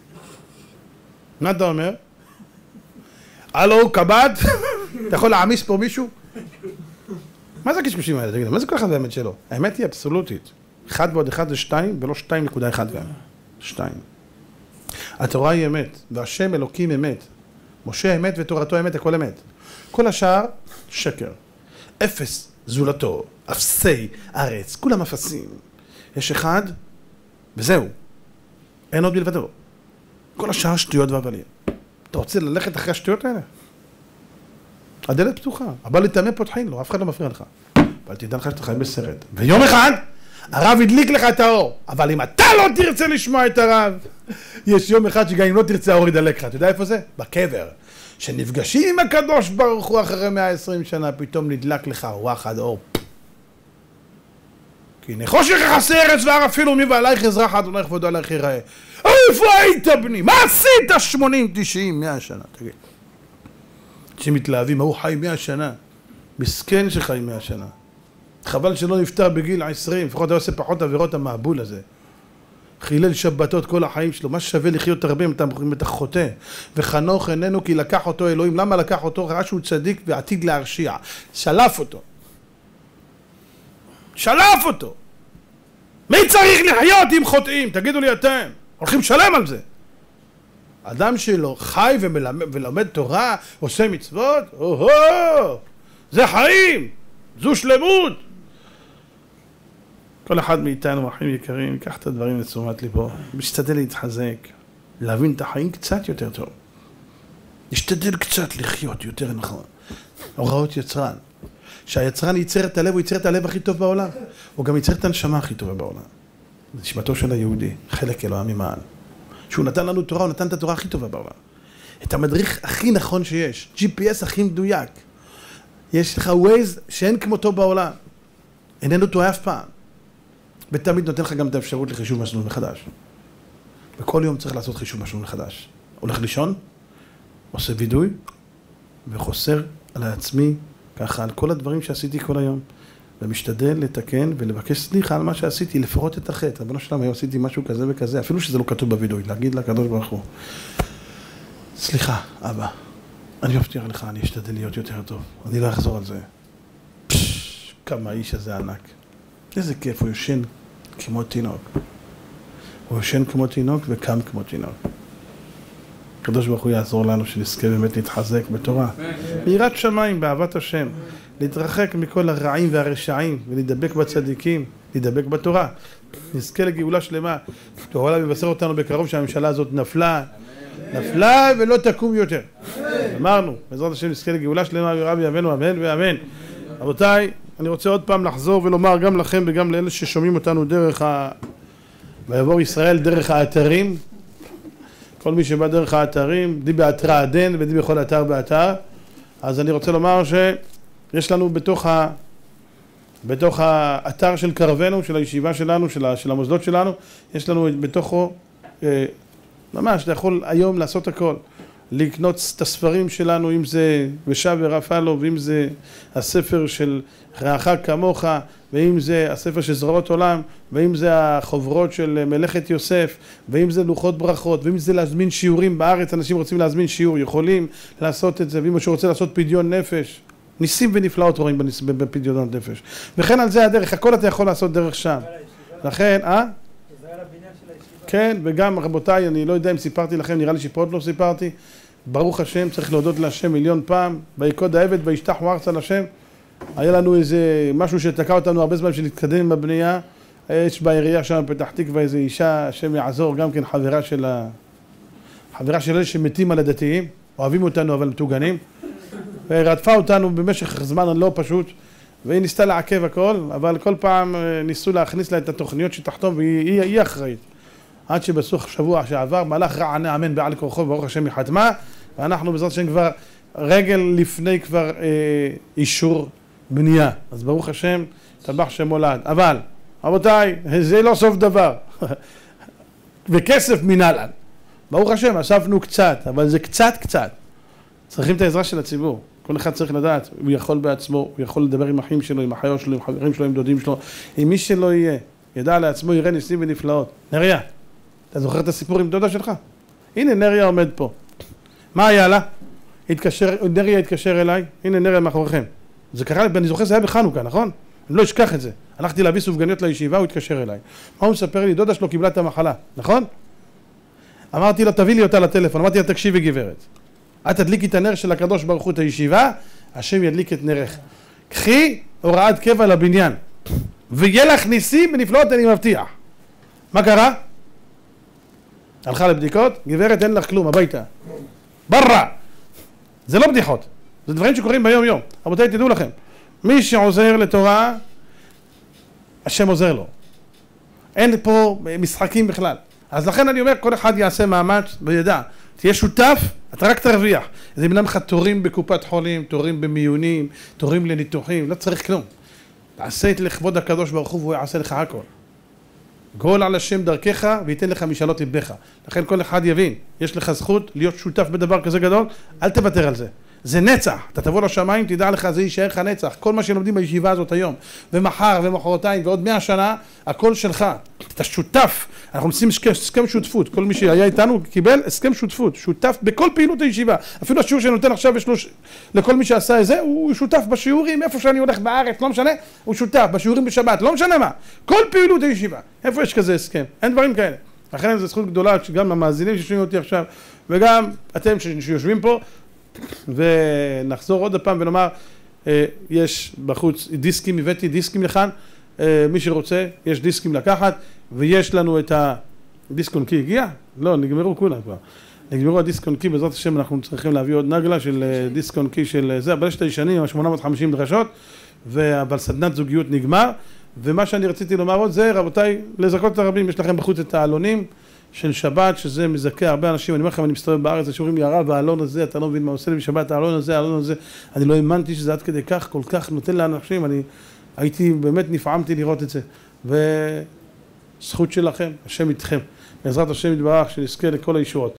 מה אתה אומר? הלו, קב"ד? אתה יכול להעמיס פה מישהו? מה זה הקשקושים האלה? תגיד, מה זה כל אחד והאמת שלו? האמת היא אבסולוטית. אחד ועוד אחד זה שתיים, ולא שתיים נקודה אחד והאמת. שתיים. התורה היא אמת, והשם אלוקים אמת. משה אמת ותורתו אמת, הכל אמת. כל השאר, שקר. אפס זולתו, אפסי ארץ, כולם אפסים. יש אחד, וזהו. אין עוד בלבדו. כל השאר שטויות והבלים. אתה רוצה ללכת אחרי השטויות האלה? הדלת פתוחה. הבא להתאמן פותחים לו, אף אחד לא מפריע לך. אבל תדע לך שאתה חי בסרט. ויום אחד, הרב הדליק לך את האור. אבל אם אתה לא תרצה לשמוע את הרב, יש יום אחד שגם אם לא תרצה האור ידלק לך. אתה יודע איפה זה? בקבר. שנפגשים עם הקדוש ברוך הוא אחרי מאה ועשרים שנה, פתאום נדלק לך רוח עד אור. כי נחושך יחסי ארץ והר אפילו מי ועלייך אזרח אדוני כבודו עלייך יראה. איפה היית בני? מה עשית שמונים, תשעים, מאה שנה? תגיד. שמתלהבים, הוא חי מאה שנה. מסכן שחי מאה שנה. חבל שלא נפטר בגיל עשרים, לפחות הוא עושה פחות עבירות המעבול הזה. חילל שבתות כל החיים שלו, מה שווה לחיות הרבה אם אתה חוטא. וחנוך איננו כי לקח אותו אלוהים. למה לקח אותו? ראה שהוא צדיק ועתיד להרשיע. שלף אותו. שלף אותו. מי צריך לחיות עם חוטאים? תגידו לי אתם. הולכים לשלם על זה. אדם שלו חי ומלמד, ולומד תורה, עושה מצוות, או-הו, זה חיים, זו שלמות. כל אחד מאיתנו, אחים יקרים, ייקח את הדברים לתשומת ליבו, משתדל להתחזק, להבין את החיים קצת יותר טוב. נשתדל קצת לחיות יותר נכון. הוראות יצרן. שהיצרן ייצר את הלב, הוא ייצר את הלב הכי טוב בעולם. הוא גם ייצר את הנשמה הכי טובה בעולם. נשמתו של היהודי, חלק אלוהים ממעל. שהוא נתן לנו תורה, הוא נתן את התורה הכי טובה בעולם. את המדריך הכי נכון שיש. ג'י פי אס הכי מדויק. יש לך ווייז שאין כמותו בעולם. איננו טועה אף פעם. ותמיד נותן לך גם את האפשרות לחישוב מסלול מחדש. וכל יום צריך לעשות חישוב מסלול מחדש. הולך לישון, עושה וידוי, וחוסר על עצמי, ככה, על כל הדברים שעשיתי כל היום. ומשתדל לתקן ולבקש סליחה על מה שעשיתי, לפרוט את החטא. רבנו שלום, היום עשיתי משהו כזה וכזה, אפילו שזה לא כתוב בוידוי, להגיד לקדוש ברוך הוא. סליחה, אבא, אני מבטיח לך, אני אשתדל להיות יותר טוב. אני לא אחזור על זה. פשש, כמה האיש הזה ענק. איזה כיף, הוא יושן כמו תינוק. הוא יושן כמו תינוק וקם כמו תינוק. הקדוש ברוך הוא יעזור לנו שנזכה באמת להתחזק בתורה. ביראת שמיים, באהבת השם. להתרחק מכל הרעים והרשעים ולהידבק בצדיקים, להידבק בתורה. נזכה לגאולה שלמה. תורה מבשר אותנו בקרוב שהממשלה הזאת נפלה, נפלה ולא תקום יותר. אמרנו, בעזרת השם נזכה לגאולה שלמה ורבי אבינו אמן ואמן. רבותיי, אני רוצה עוד פעם לחזור ולומר גם לכם וגם לאלה ששומעים אותנו דרך ה... ויעבור ישראל דרך האתרים. כל מי שבא דרך האתרים, די באתר עדן ודי בכל אתר באתר. אז אני רוצה לומר שיש לנו בתוך, ה... בתוך האתר של קרבנו, של הישיבה שלנו, של, ה... של המוסדות שלנו, יש לנו בתוכו, אה, ממש, אתה יכול היום לעשות הכל. לקנות את הספרים שלנו, אם זה ושב ורפאלו, ואם זה הספר של רעך כמוך, ואם זה הספר של זרועות עולם, ואם זה החוברות של מלאכת יוסף, ואם זה לוחות ברכות, ואם זה להזמין שיעורים בארץ, אנשים רוצים להזמין שיעור, יכולים לעשות את זה, ואם מישהו רוצה לעשות פדיון נפש, ניסים ונפלאות רואים בפדיונות נפש. וכן על זה הדרך, הכל אתה יכול לעשות דרך שם. לכן, אה? כן, וגם רבותיי, אני לא יודע אם סיפרתי לכם, נראה לי שפה עוד לא סיפרתי, ברוך השם, צריך להודות להשם מיליון פעם, ויקוד העבד וישתחו ארצה להשם. היה לנו איזה משהו שתקע אותנו הרבה זמן שנתקדם עם הבנייה, יש בעירייה שם בפתח תקווה איזו אישה, השם יעזור, גם כן חברה של ה... חברה של אלה שמתים על הדתיים, אוהבים אותנו אבל מתוגנים, ורדפה אותנו במשך זמן לא פשוט, והיא ניסתה לעכב הכל, אבל כל פעם ניסו להכניס לה את התוכניות שתחתום, והיא היא אחראית. עד שבסוף שבוע שעבר, מלאך רע ענה אמן בעל כורחו, ברוך השם היא חתמה, ואנחנו בעזרת השם כבר רגל לפני כבר אה, אישור בנייה. אז ברוך השם, תבח שם מולד. אבל, רבותיי, זה לא סוף דבר. וכסף מנהלן. ברוך השם, אספנו קצת, אבל זה קצת קצת. צריכים את העזרה של הציבור. כל אחד צריך לדעת, הוא יכול בעצמו, הוא יכול לדבר עם אחים שלו, עם אחיות שלו, עם חברים שלו, עם דודים שלו. עם מי שלא יהיה, ידע לעצמו, יראה ניסים ונפלאות. נריה, אתה זוכר את הסיפור עם דודה שלך? הנה נריה עומד פה. מה היה לה? התקשר, נריה התקשר אליי, הנה נריה מאחוריכם. זה קרה, אני זוכר, זה היה בחנוכה, נכון? אני לא אשכח את זה. הלכתי להביא סופגניות לישיבה, הוא התקשר אליי. מה הוא מספר לי? דודה שלו קיבלה את המחלה, נכון? אמרתי לו, תביא לי אותה לטלפון. אמרתי לה, תקשיבי גברת. את תדליקי את הנר של הקדוש ברוך הוא את הישיבה, השם ידליק את נרך. קחי הוראת קבע לבניין. ויהיה לך ניסים ונפלאות, אני מבטיח. מה קרה? הלכה לבדיקות, גברת אין לך כלום, הביתה. בררה! זה לא בדיחות, זה דברים שקורים ביום יום. רבותיי, תדעו לכם, מי שעוזר לתורה, השם עוזר לו. אין פה משחקים בכלל. אז לכן אני אומר, כל אחד יעשה מאמץ וידע, תהיה שותף, אתה רק תרוויח. זה ימנע לך תורים בקופת חולים, תורים במיונים, תורים לניתוחים, לא צריך כלום. תעשה את לכבוד הקדוש ברוך הוא והוא יעשה לך הכל. גול על השם דרכך וייתן לך משאלות לבך. לכן כל אחד יבין, יש לך זכות להיות שותף בדבר כזה גדול, אל תוותר על זה. זה נצח, אתה תבוא לשמיים, תדע לך, זה יישאר לך נצח, כל מה שלומדים בישיבה הזאת היום, ומחר ומחרתיים ועוד מאה שנה, הכל שלך, אתה שותף, אנחנו עושים הסכם שותפות, כל מי שהיה איתנו קיבל הסכם שותפות, שותף בכל פעילות הישיבה, אפילו השיעור שנותן עכשיו יש לו, לכל מי שעשה את זה, הוא שותף בשיעורים, איפה שאני הולך בארץ, לא משנה, הוא שותף, בשיעורים בשבת, לא משנה מה, כל פעילות הישיבה, איפה יש כזה הסכם, אין דברים כאלה, לכן זו זכות גדולה, גם המאזינים שיושבים אותי עכשיו, וגם אתם שיושבים פה, ונחזור עוד הפעם ונאמר, יש בחוץ דיסקים, הבאתי דיסקים לכאן, מי שרוצה, יש דיסקים לקחת, ויש לנו את הדיסק און קי הגיע? לא, נגמרו כולם כבר. נגמרו הדיסק און קי, בעזרת השם אנחנו צריכים להביא עוד נגלה של דיסק און קי של זה, אבל יש את הישנים, שמונה מאות וחמישים דרשות, אבל סדנת זוגיות נגמר, ומה שאני רציתי לומר עוד זה, רבותיי, לזכות את הרבים, יש לכם בחוץ את העלונים של שבת, שזה מזכה הרבה אנשים, אני אומר לכם, אני מסתובב בארץ, שאומרים לי, הרב, העלון הזה, אתה לא מבין מה עושה לי בשבת, העלון הזה, העלון הזה, אני לא האמנתי שזה עד כדי כך, כל כך נותן לאנשים, אני הייתי, באמת נפעמתי לראות את זה, וזכות שלכם, השם איתכם, בעזרת השם יתברך, שנזכה לכל הישועות.